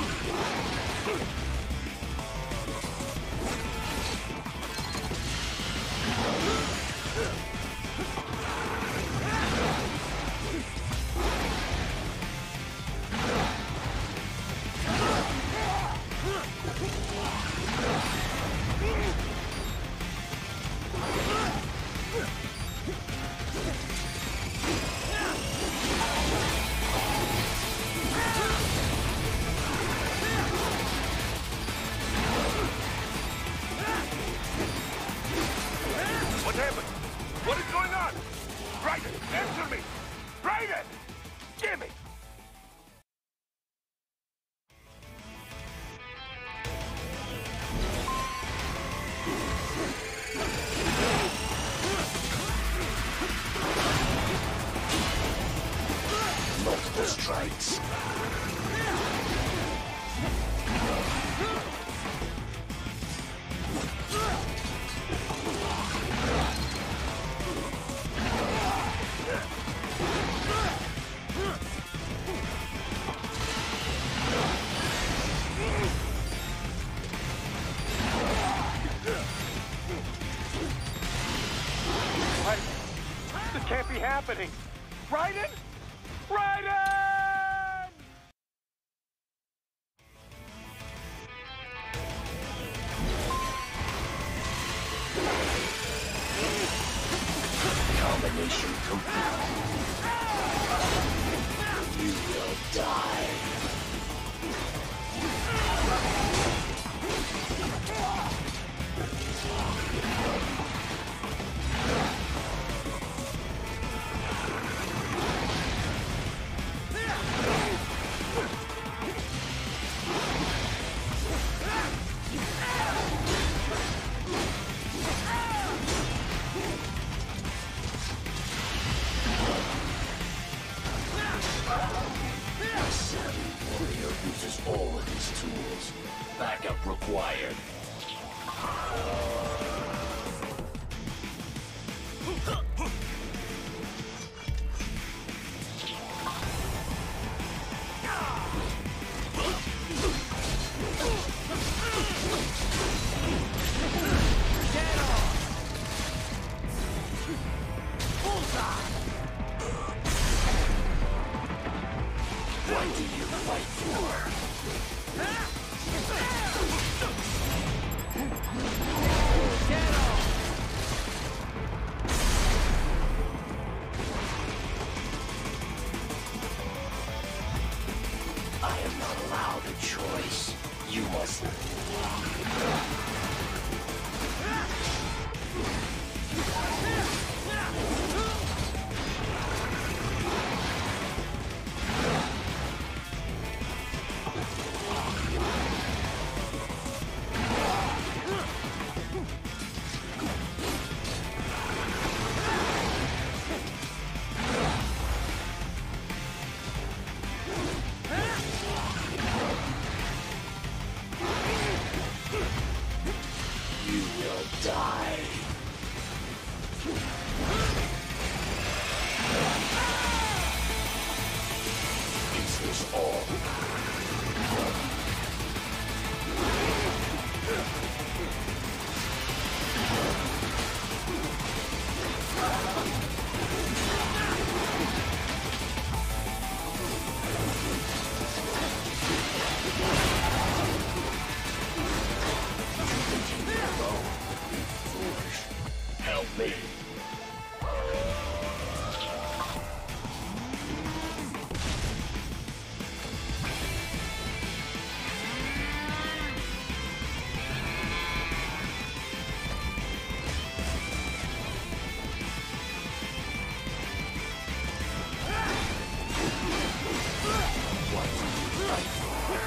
[SPEAKER 1] What happened? What is going on? Raiden, answer me! Raiden! Gimme!
[SPEAKER 11] Multiple strikes.
[SPEAKER 1] This can't be happening! Raiden? Raiden!
[SPEAKER 11] Combination complete. You will die. Assassin Warrior uses all of his tools. Backup required. fight for. I am not allowed a choice. You must die. Is this all? Help me. What do you fight for?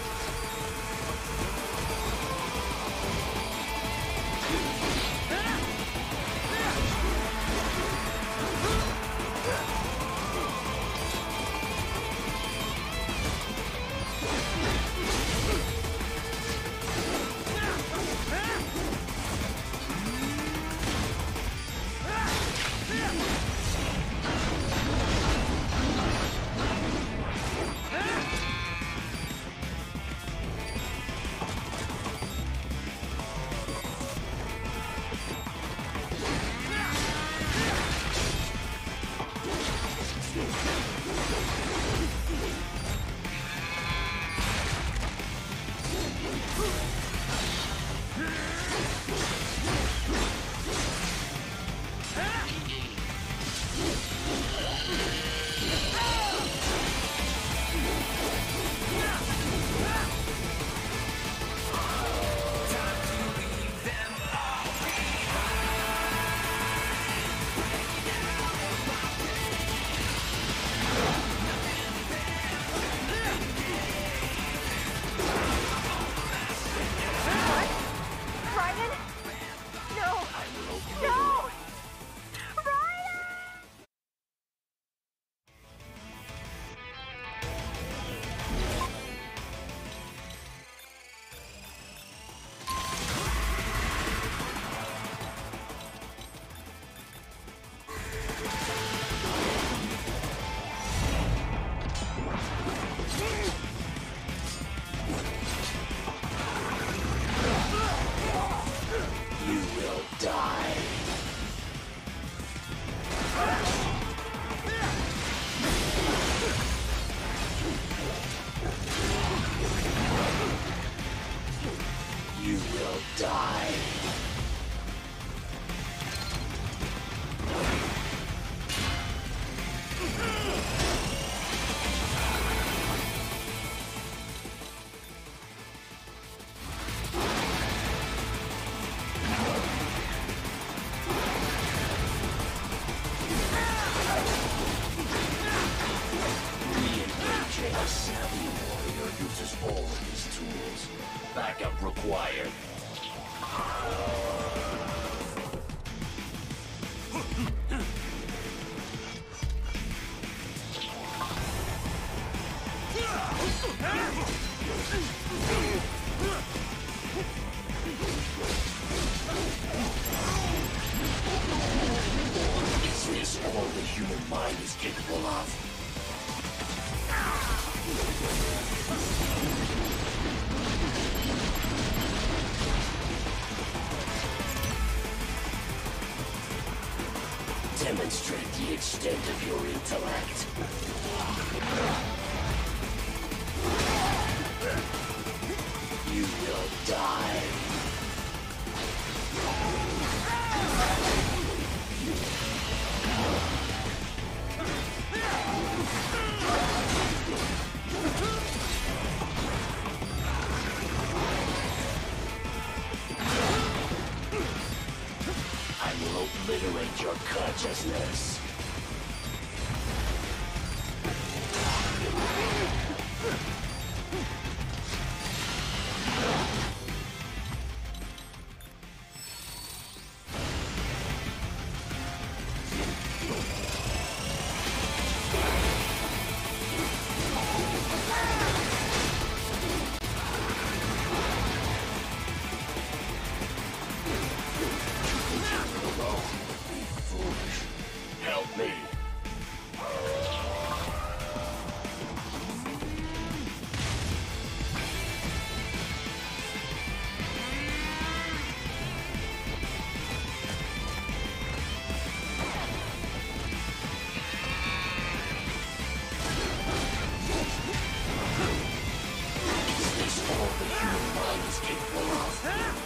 [SPEAKER 11] Backup required. Is this all the human mind is capable of? Demonstrate the extent of your intellect. die. I will obliterate your consciousness. Help me. Is this all the human mind is capable of?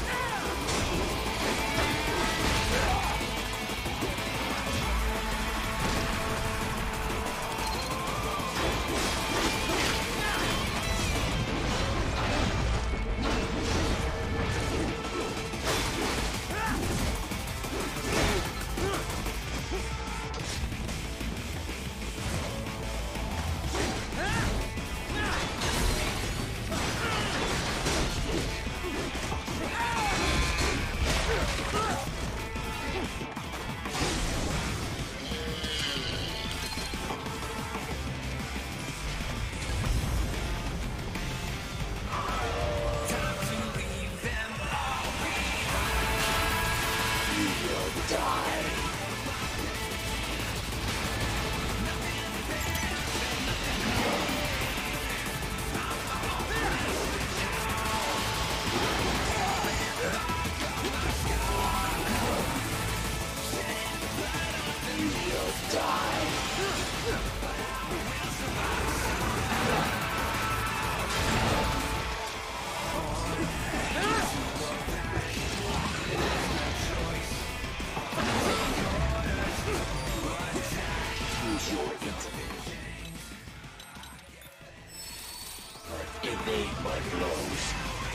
[SPEAKER 11] Evade my blows.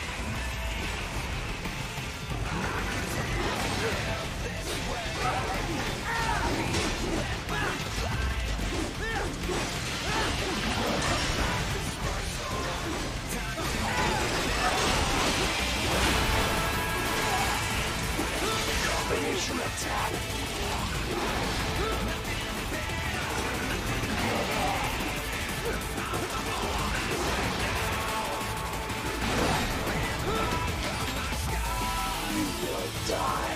[SPEAKER 11] Combination attack. You will die.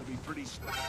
[SPEAKER 6] to be pretty...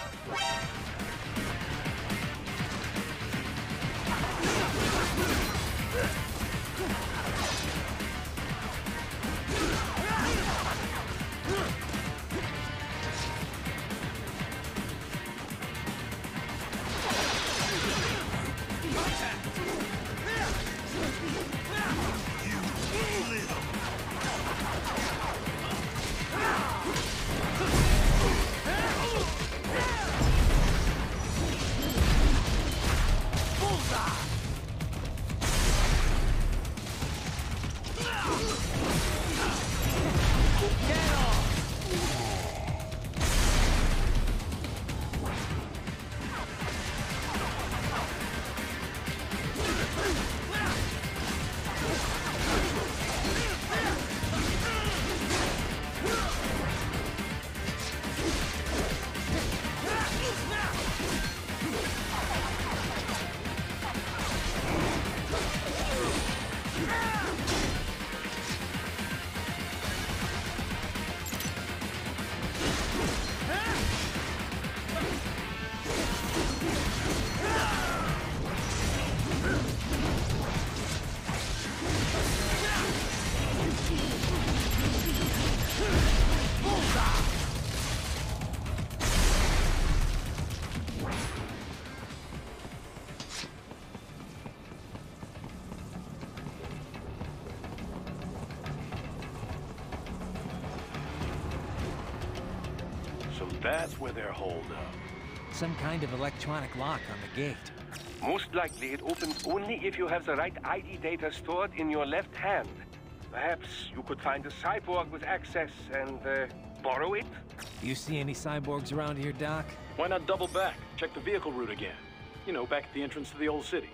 [SPEAKER 6] That's where they're holed up.
[SPEAKER 4] Some kind of electronic lock on the gate.
[SPEAKER 1] Most likely it opens only if you have the right ID data stored in your left hand. Perhaps you could find a cyborg with access and borrow it?
[SPEAKER 4] You see any cyborgs around here, Doc?
[SPEAKER 10] Why not double back? Check the vehicle route again. You know, back at the entrance to the old city.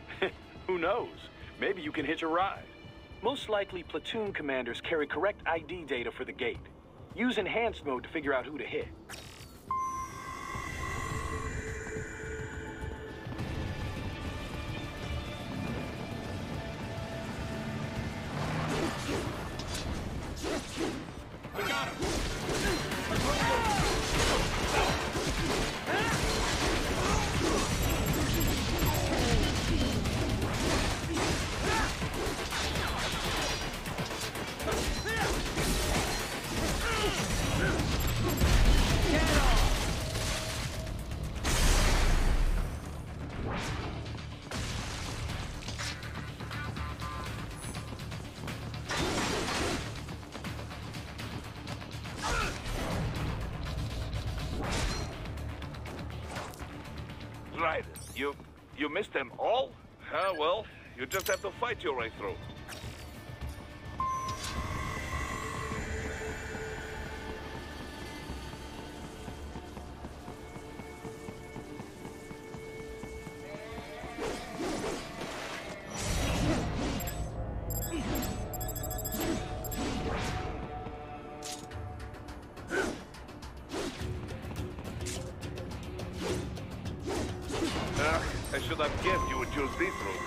[SPEAKER 10] Who knows? Maybe you can hitch a ride. Most likely, platoon commanders carry correct ID data for the gate. Use enhanced mode to figure out who to hit.
[SPEAKER 6] We got him!
[SPEAKER 1] Right. You missed them all? Ah, well, you just have to fight your way through. I should have guessed you would choose this route.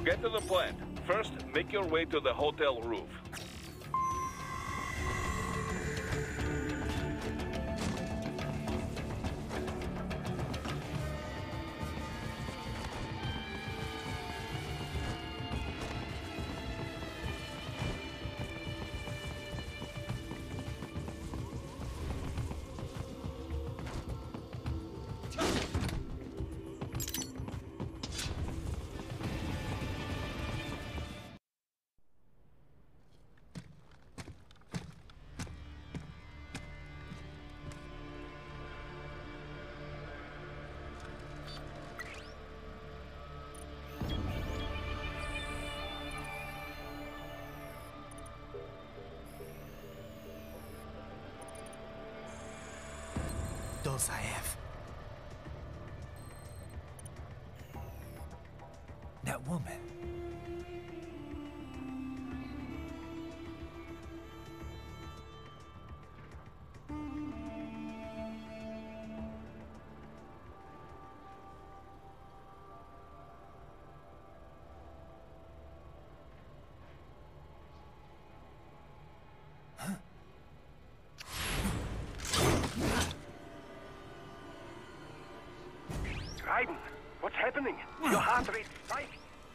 [SPEAKER 1] get to the plant, first make your way to the hotel roof.
[SPEAKER 4] Dolzaev. That woman.
[SPEAKER 1] Raiden, what's happening? Your heart rate spiked.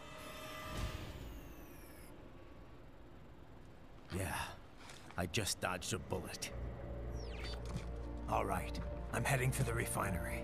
[SPEAKER 4] Yeah, I just dodged a bullet. All right, I'm heading for the refinery.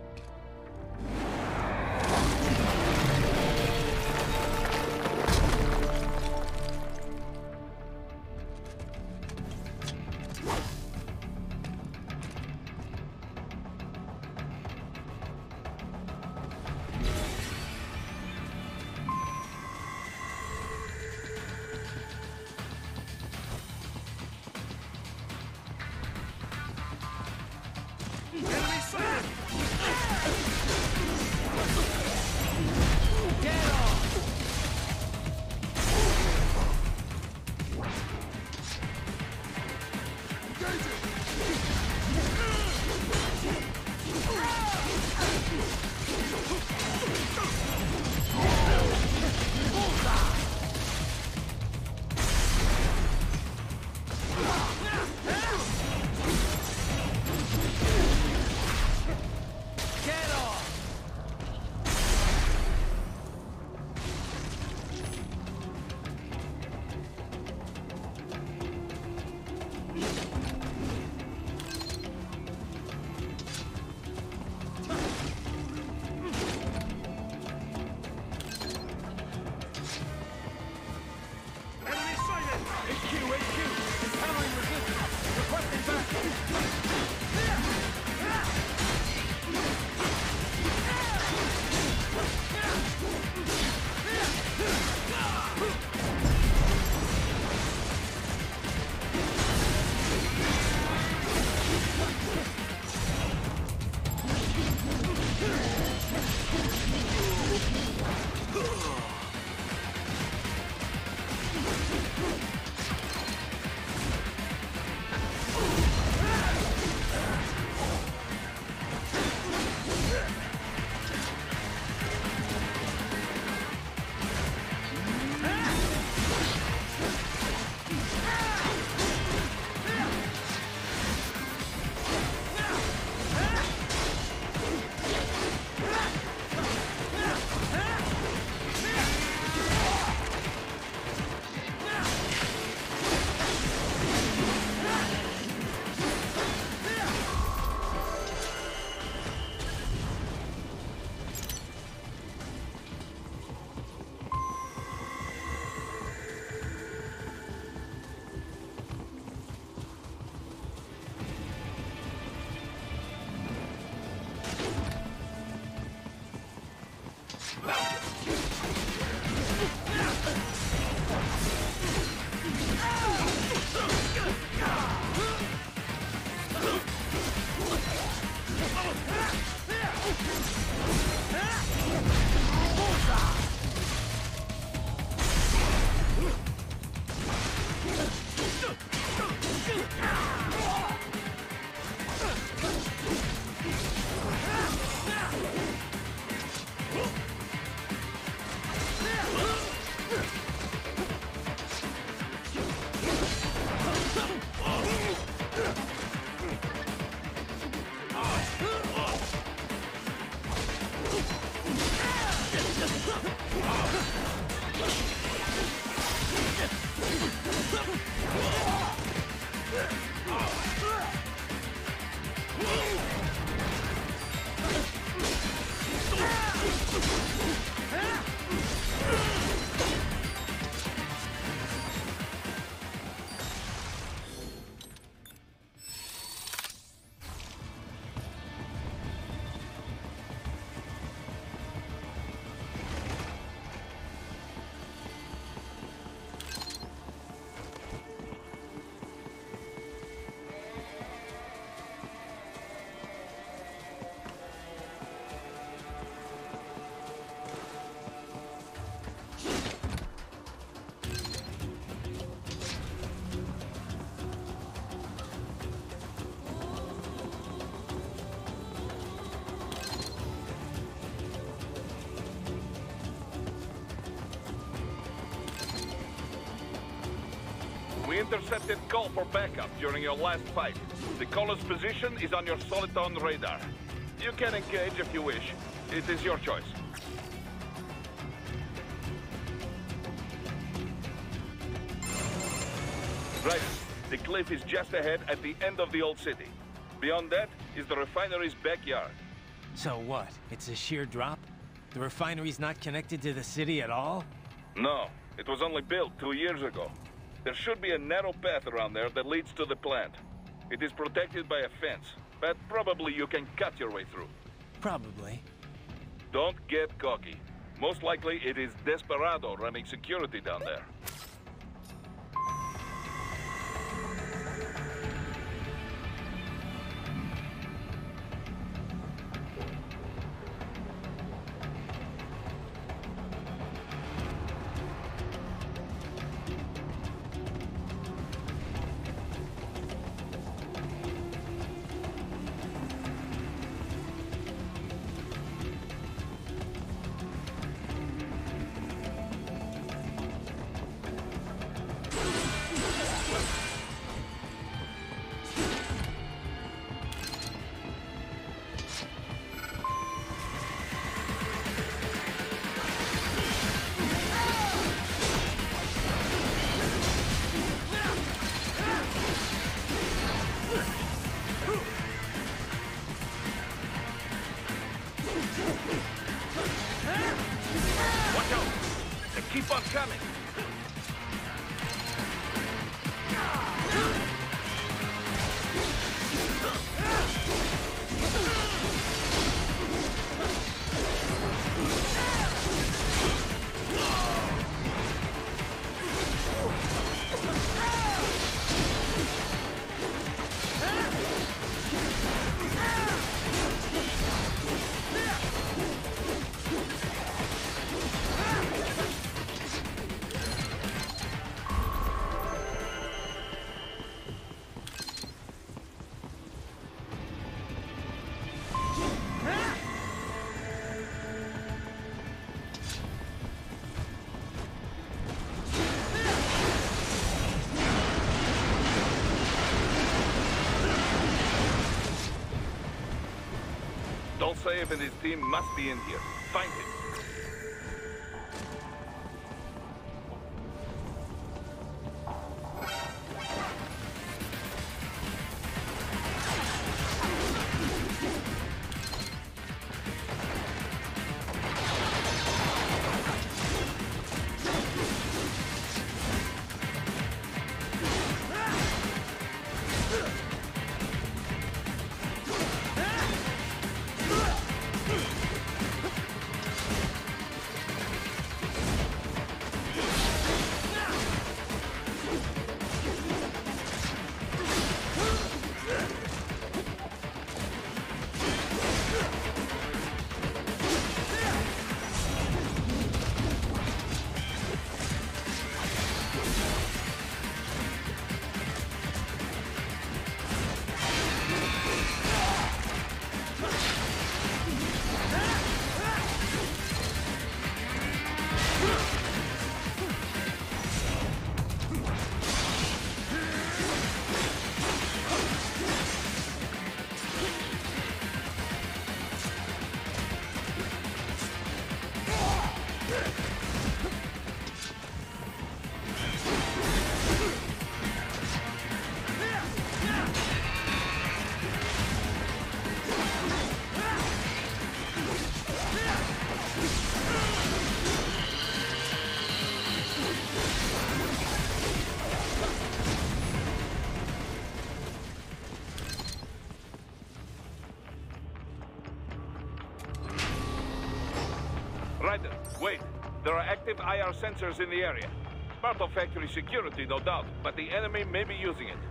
[SPEAKER 8] intercepted call for backup during your last fight. The caller's position is on your Soliton radar. You can engage if you wish. It is your choice. Right. The cliff is just ahead at the end of the old city. Beyond that is the refinery's backyard.
[SPEAKER 4] So what? It's a sheer drop? The refinery's not connected to the city at all?
[SPEAKER 8] No. It was only built 2 years ago. There should be a narrow path around there that leads to the plant. It is protected by a fence, but probably you can cut your way through.
[SPEAKER 4] Probably.
[SPEAKER 8] Don't get cocky. Most likely it is Desperado running security down there. Keep on coming. Dolcev and his team must be in here. Find him. Ryder, wait. There are active IR sensors in the area. Part of factory security, no doubt, but the enemy may be using it.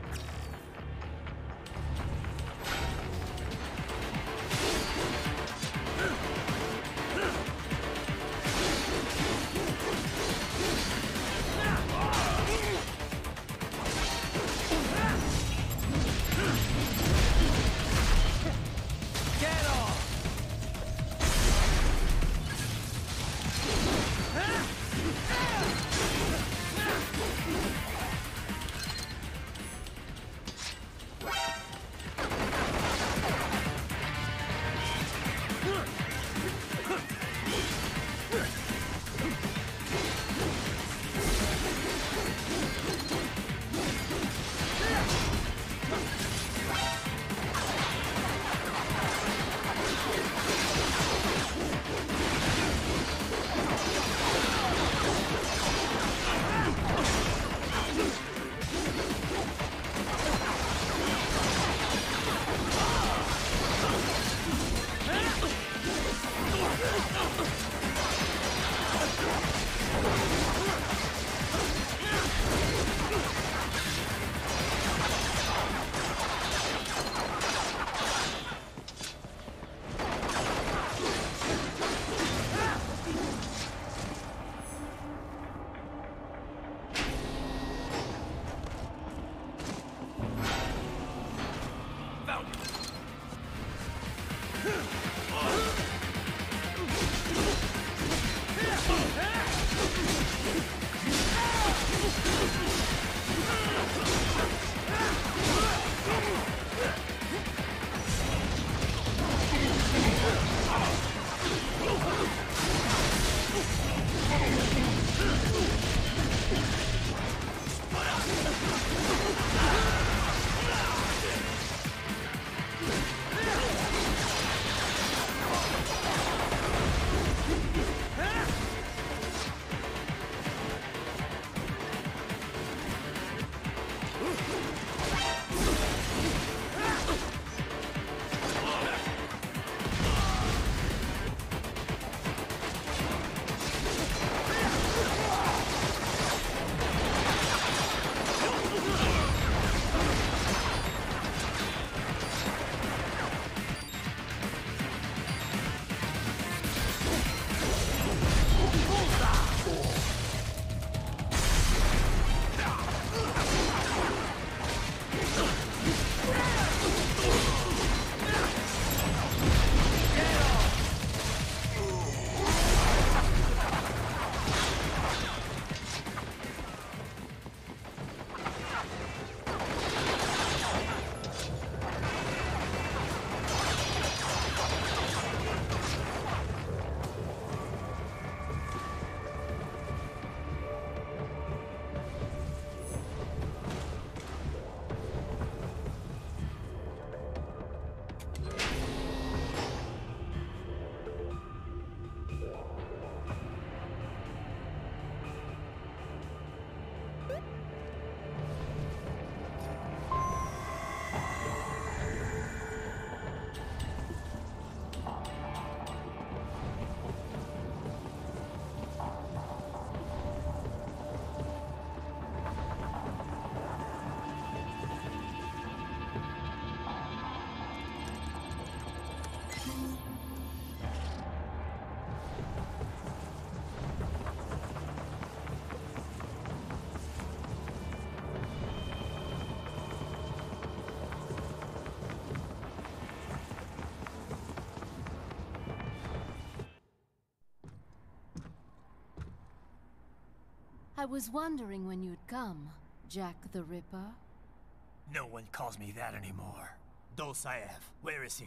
[SPEAKER 13] I was wondering when you'd come, Jack the Ripper.
[SPEAKER 4] No one calls me that anymore. Dolzaev, where is he?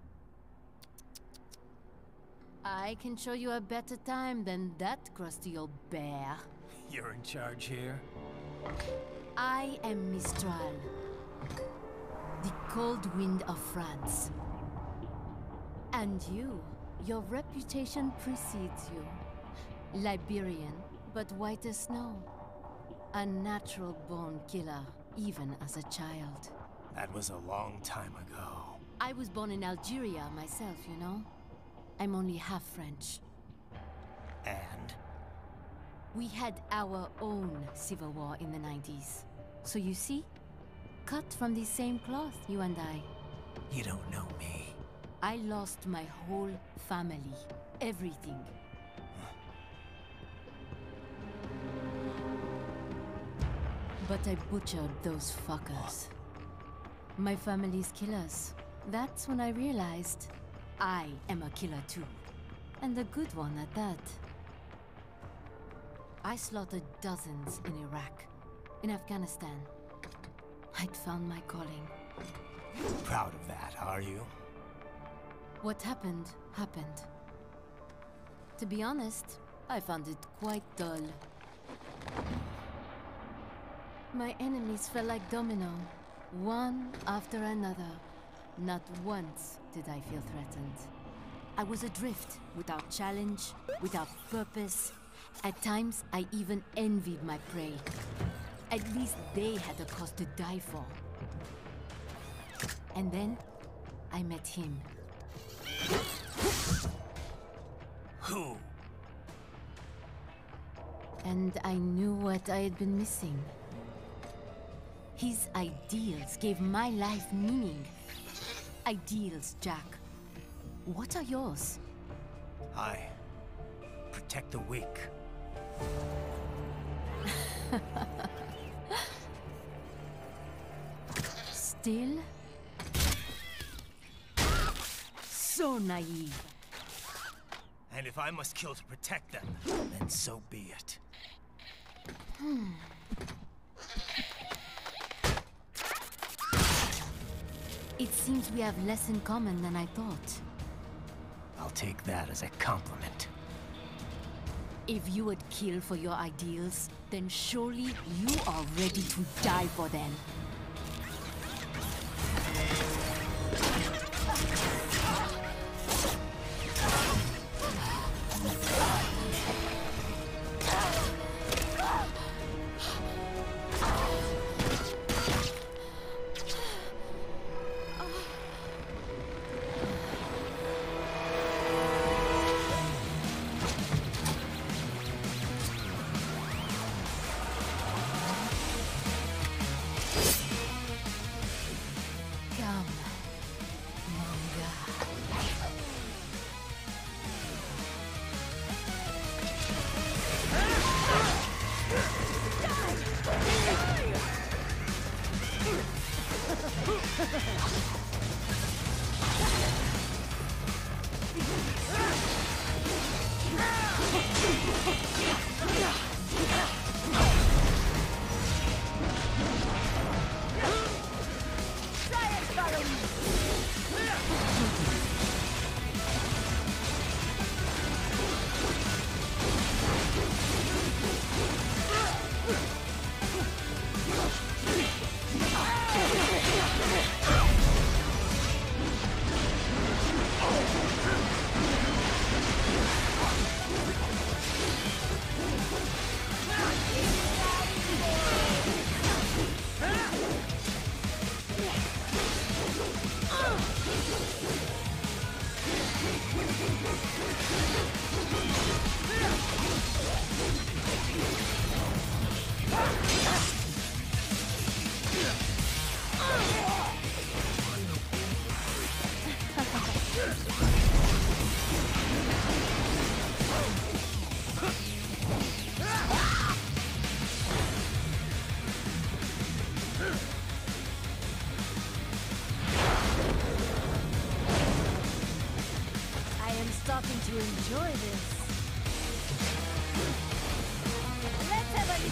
[SPEAKER 13] I can show you a better time than that crusty old bear.
[SPEAKER 4] You're in charge here?
[SPEAKER 13] I am Mistral, the cold wind of France. And you, your reputation precedes you. Liberian, but white as snow. A natural-born killer, even as a child.
[SPEAKER 4] That was a long time ago.
[SPEAKER 13] I was born in Algeria myself, you know? I'm only half French.
[SPEAKER 4] And?
[SPEAKER 13] We had our own civil war in the 90s. So you see? Cut from the same cloth, you and I.
[SPEAKER 4] You don't know me.
[SPEAKER 13] I lost my whole family. Everything. But I butchered those fuckers. My family's killers. That's when I realized I am a killer too. And a good one at that. I slaughtered dozens in Iraq, in Afghanistan. I'd found my calling.
[SPEAKER 4] Proud of that, are you?
[SPEAKER 13] What happened, happened. To be honest, I found it quite dull. My enemies fell like domino, one after another. Not once did I feel threatened. I was adrift, without challenge, without purpose. At times, I even envied my prey. At least they had a cause to die for. And then, I met him.
[SPEAKER 4] Who?
[SPEAKER 13] And I knew what I had been missing. His ideals gave my life meaning. Ideals, Jack. What are yours?
[SPEAKER 4] I protect the weak.
[SPEAKER 13] Still? So naive.
[SPEAKER 4] And if I must kill to protect them, then so be it.
[SPEAKER 13] It seems we have less in common than I thought.
[SPEAKER 4] I'll take that as a compliment.
[SPEAKER 13] If you would kill for your ideals, then surely you are ready to die for them.
[SPEAKER 12] Starting to enjoy this. Let's have a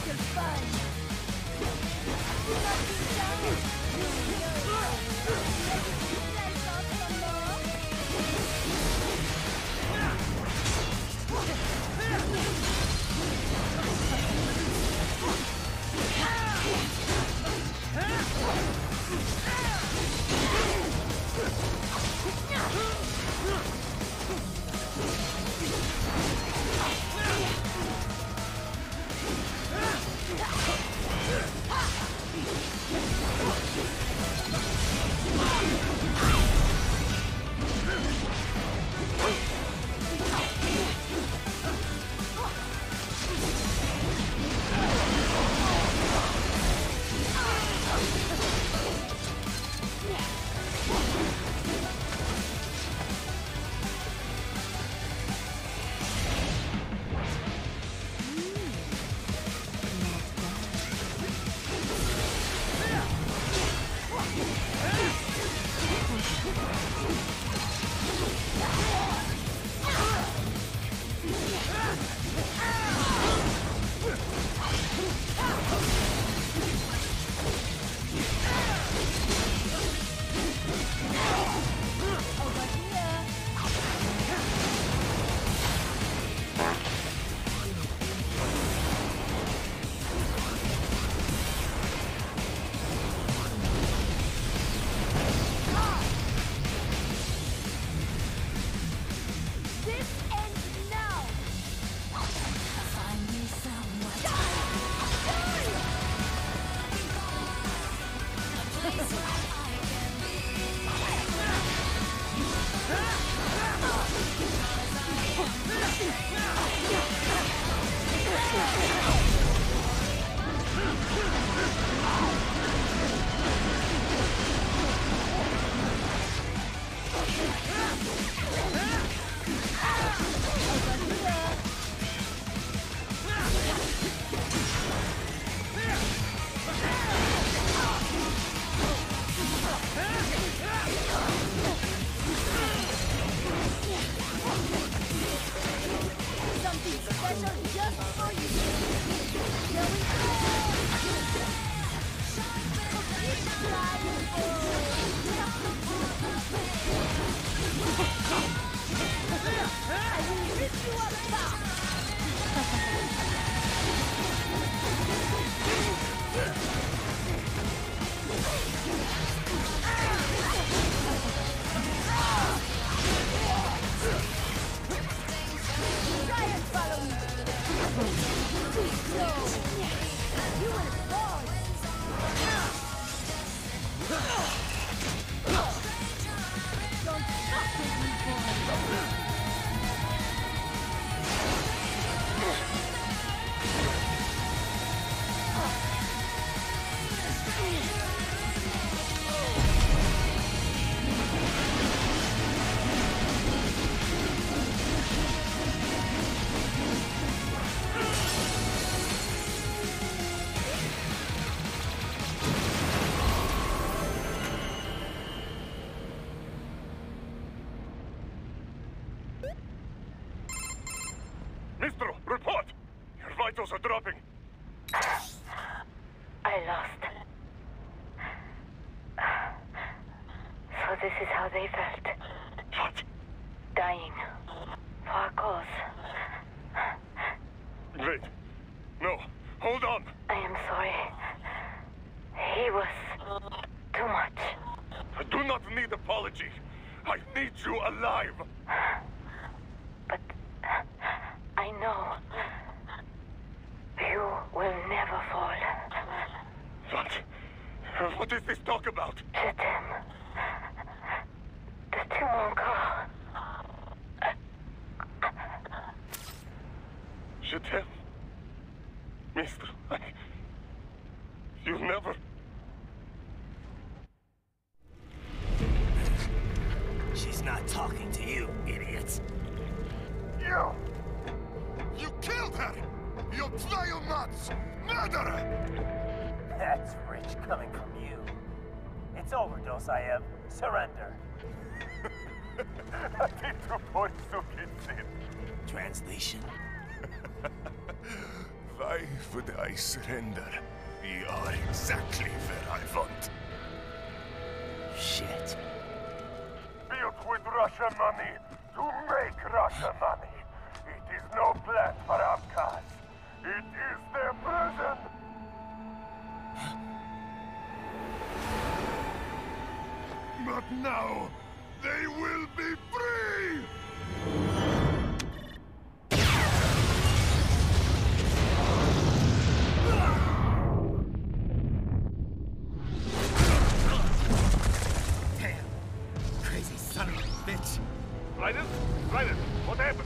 [SPEAKER 6] Mistro, report! Your vitals are dropping.
[SPEAKER 12] I lost. So this is how they felt.
[SPEAKER 6] What?
[SPEAKER 12] Dying. For a cause.
[SPEAKER 6] Wait. No. Hold on.
[SPEAKER 12] I am sorry. He was too much.
[SPEAKER 6] I do not need apology. I need you alive.
[SPEAKER 12] But I know you will never fall.
[SPEAKER 6] What? What is this talk about?
[SPEAKER 12] Je t'aime. De tout mon corps.
[SPEAKER 6] Je t'aime. Mister, you never...
[SPEAKER 4] She's not talking to you, idiots.
[SPEAKER 6] You killed her! You vile nuts! Murderer!
[SPEAKER 14] That's rich coming from you. It's overdose, I have. Surrender.
[SPEAKER 6] Translation?
[SPEAKER 7] Why would I surrender? We are exactly where I want.
[SPEAKER 4] Shit.
[SPEAKER 15] Built with Russia money to make Russia money. It is no plan for Abkhaz. It is their prison.
[SPEAKER 7] But now, they will be free!
[SPEAKER 4] Damn! Crazy son of a bitch!
[SPEAKER 1] Raiden? Raiden, what happened?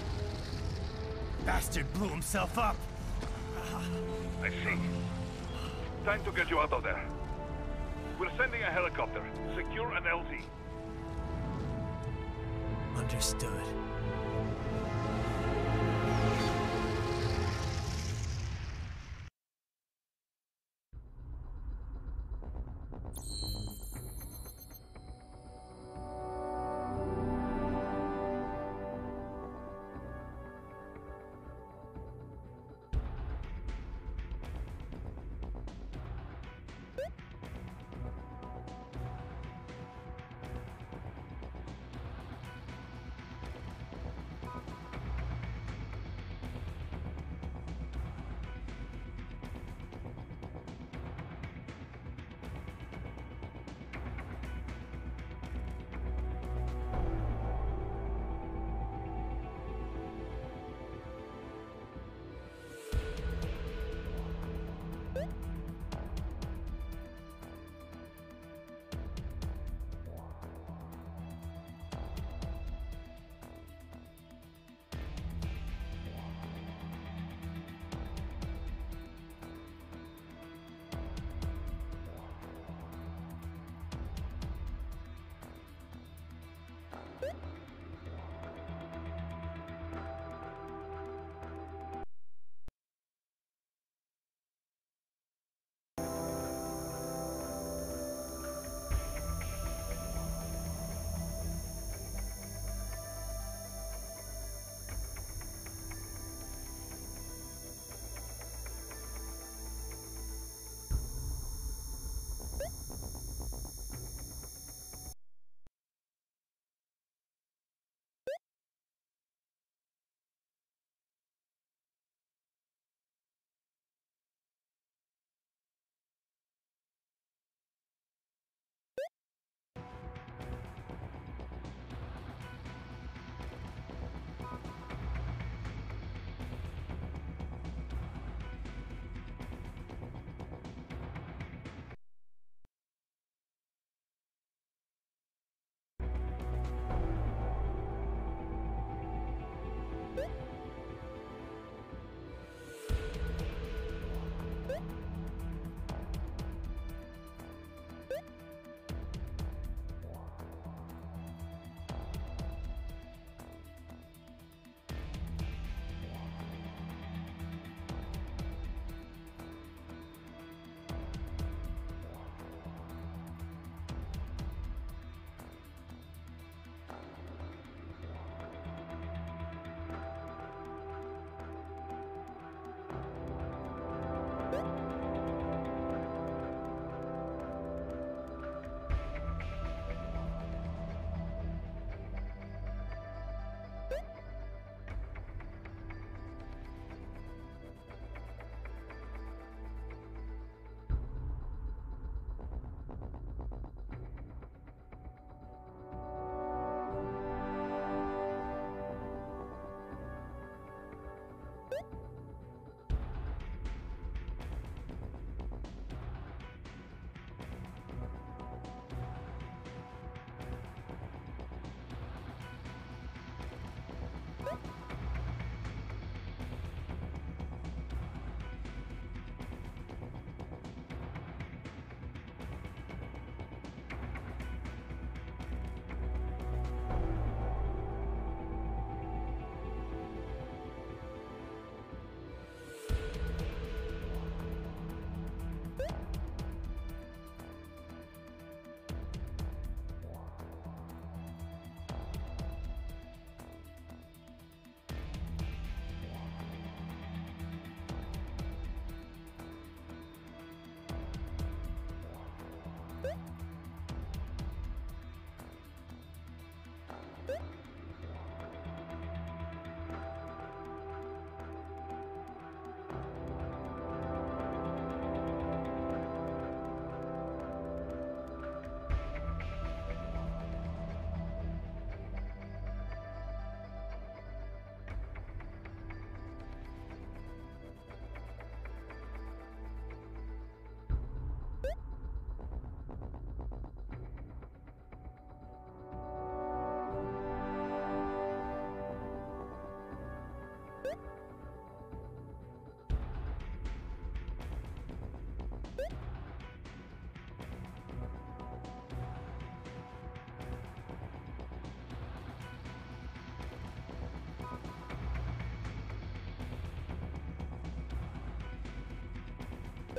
[SPEAKER 4] Bastard blew himself up!
[SPEAKER 1] I see. Time to get you out of there. We're sending a helicopter. Secure an LZ.
[SPEAKER 4] Understood.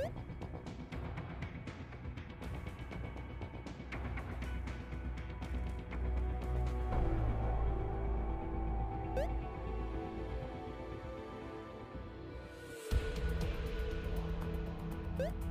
[SPEAKER 13] you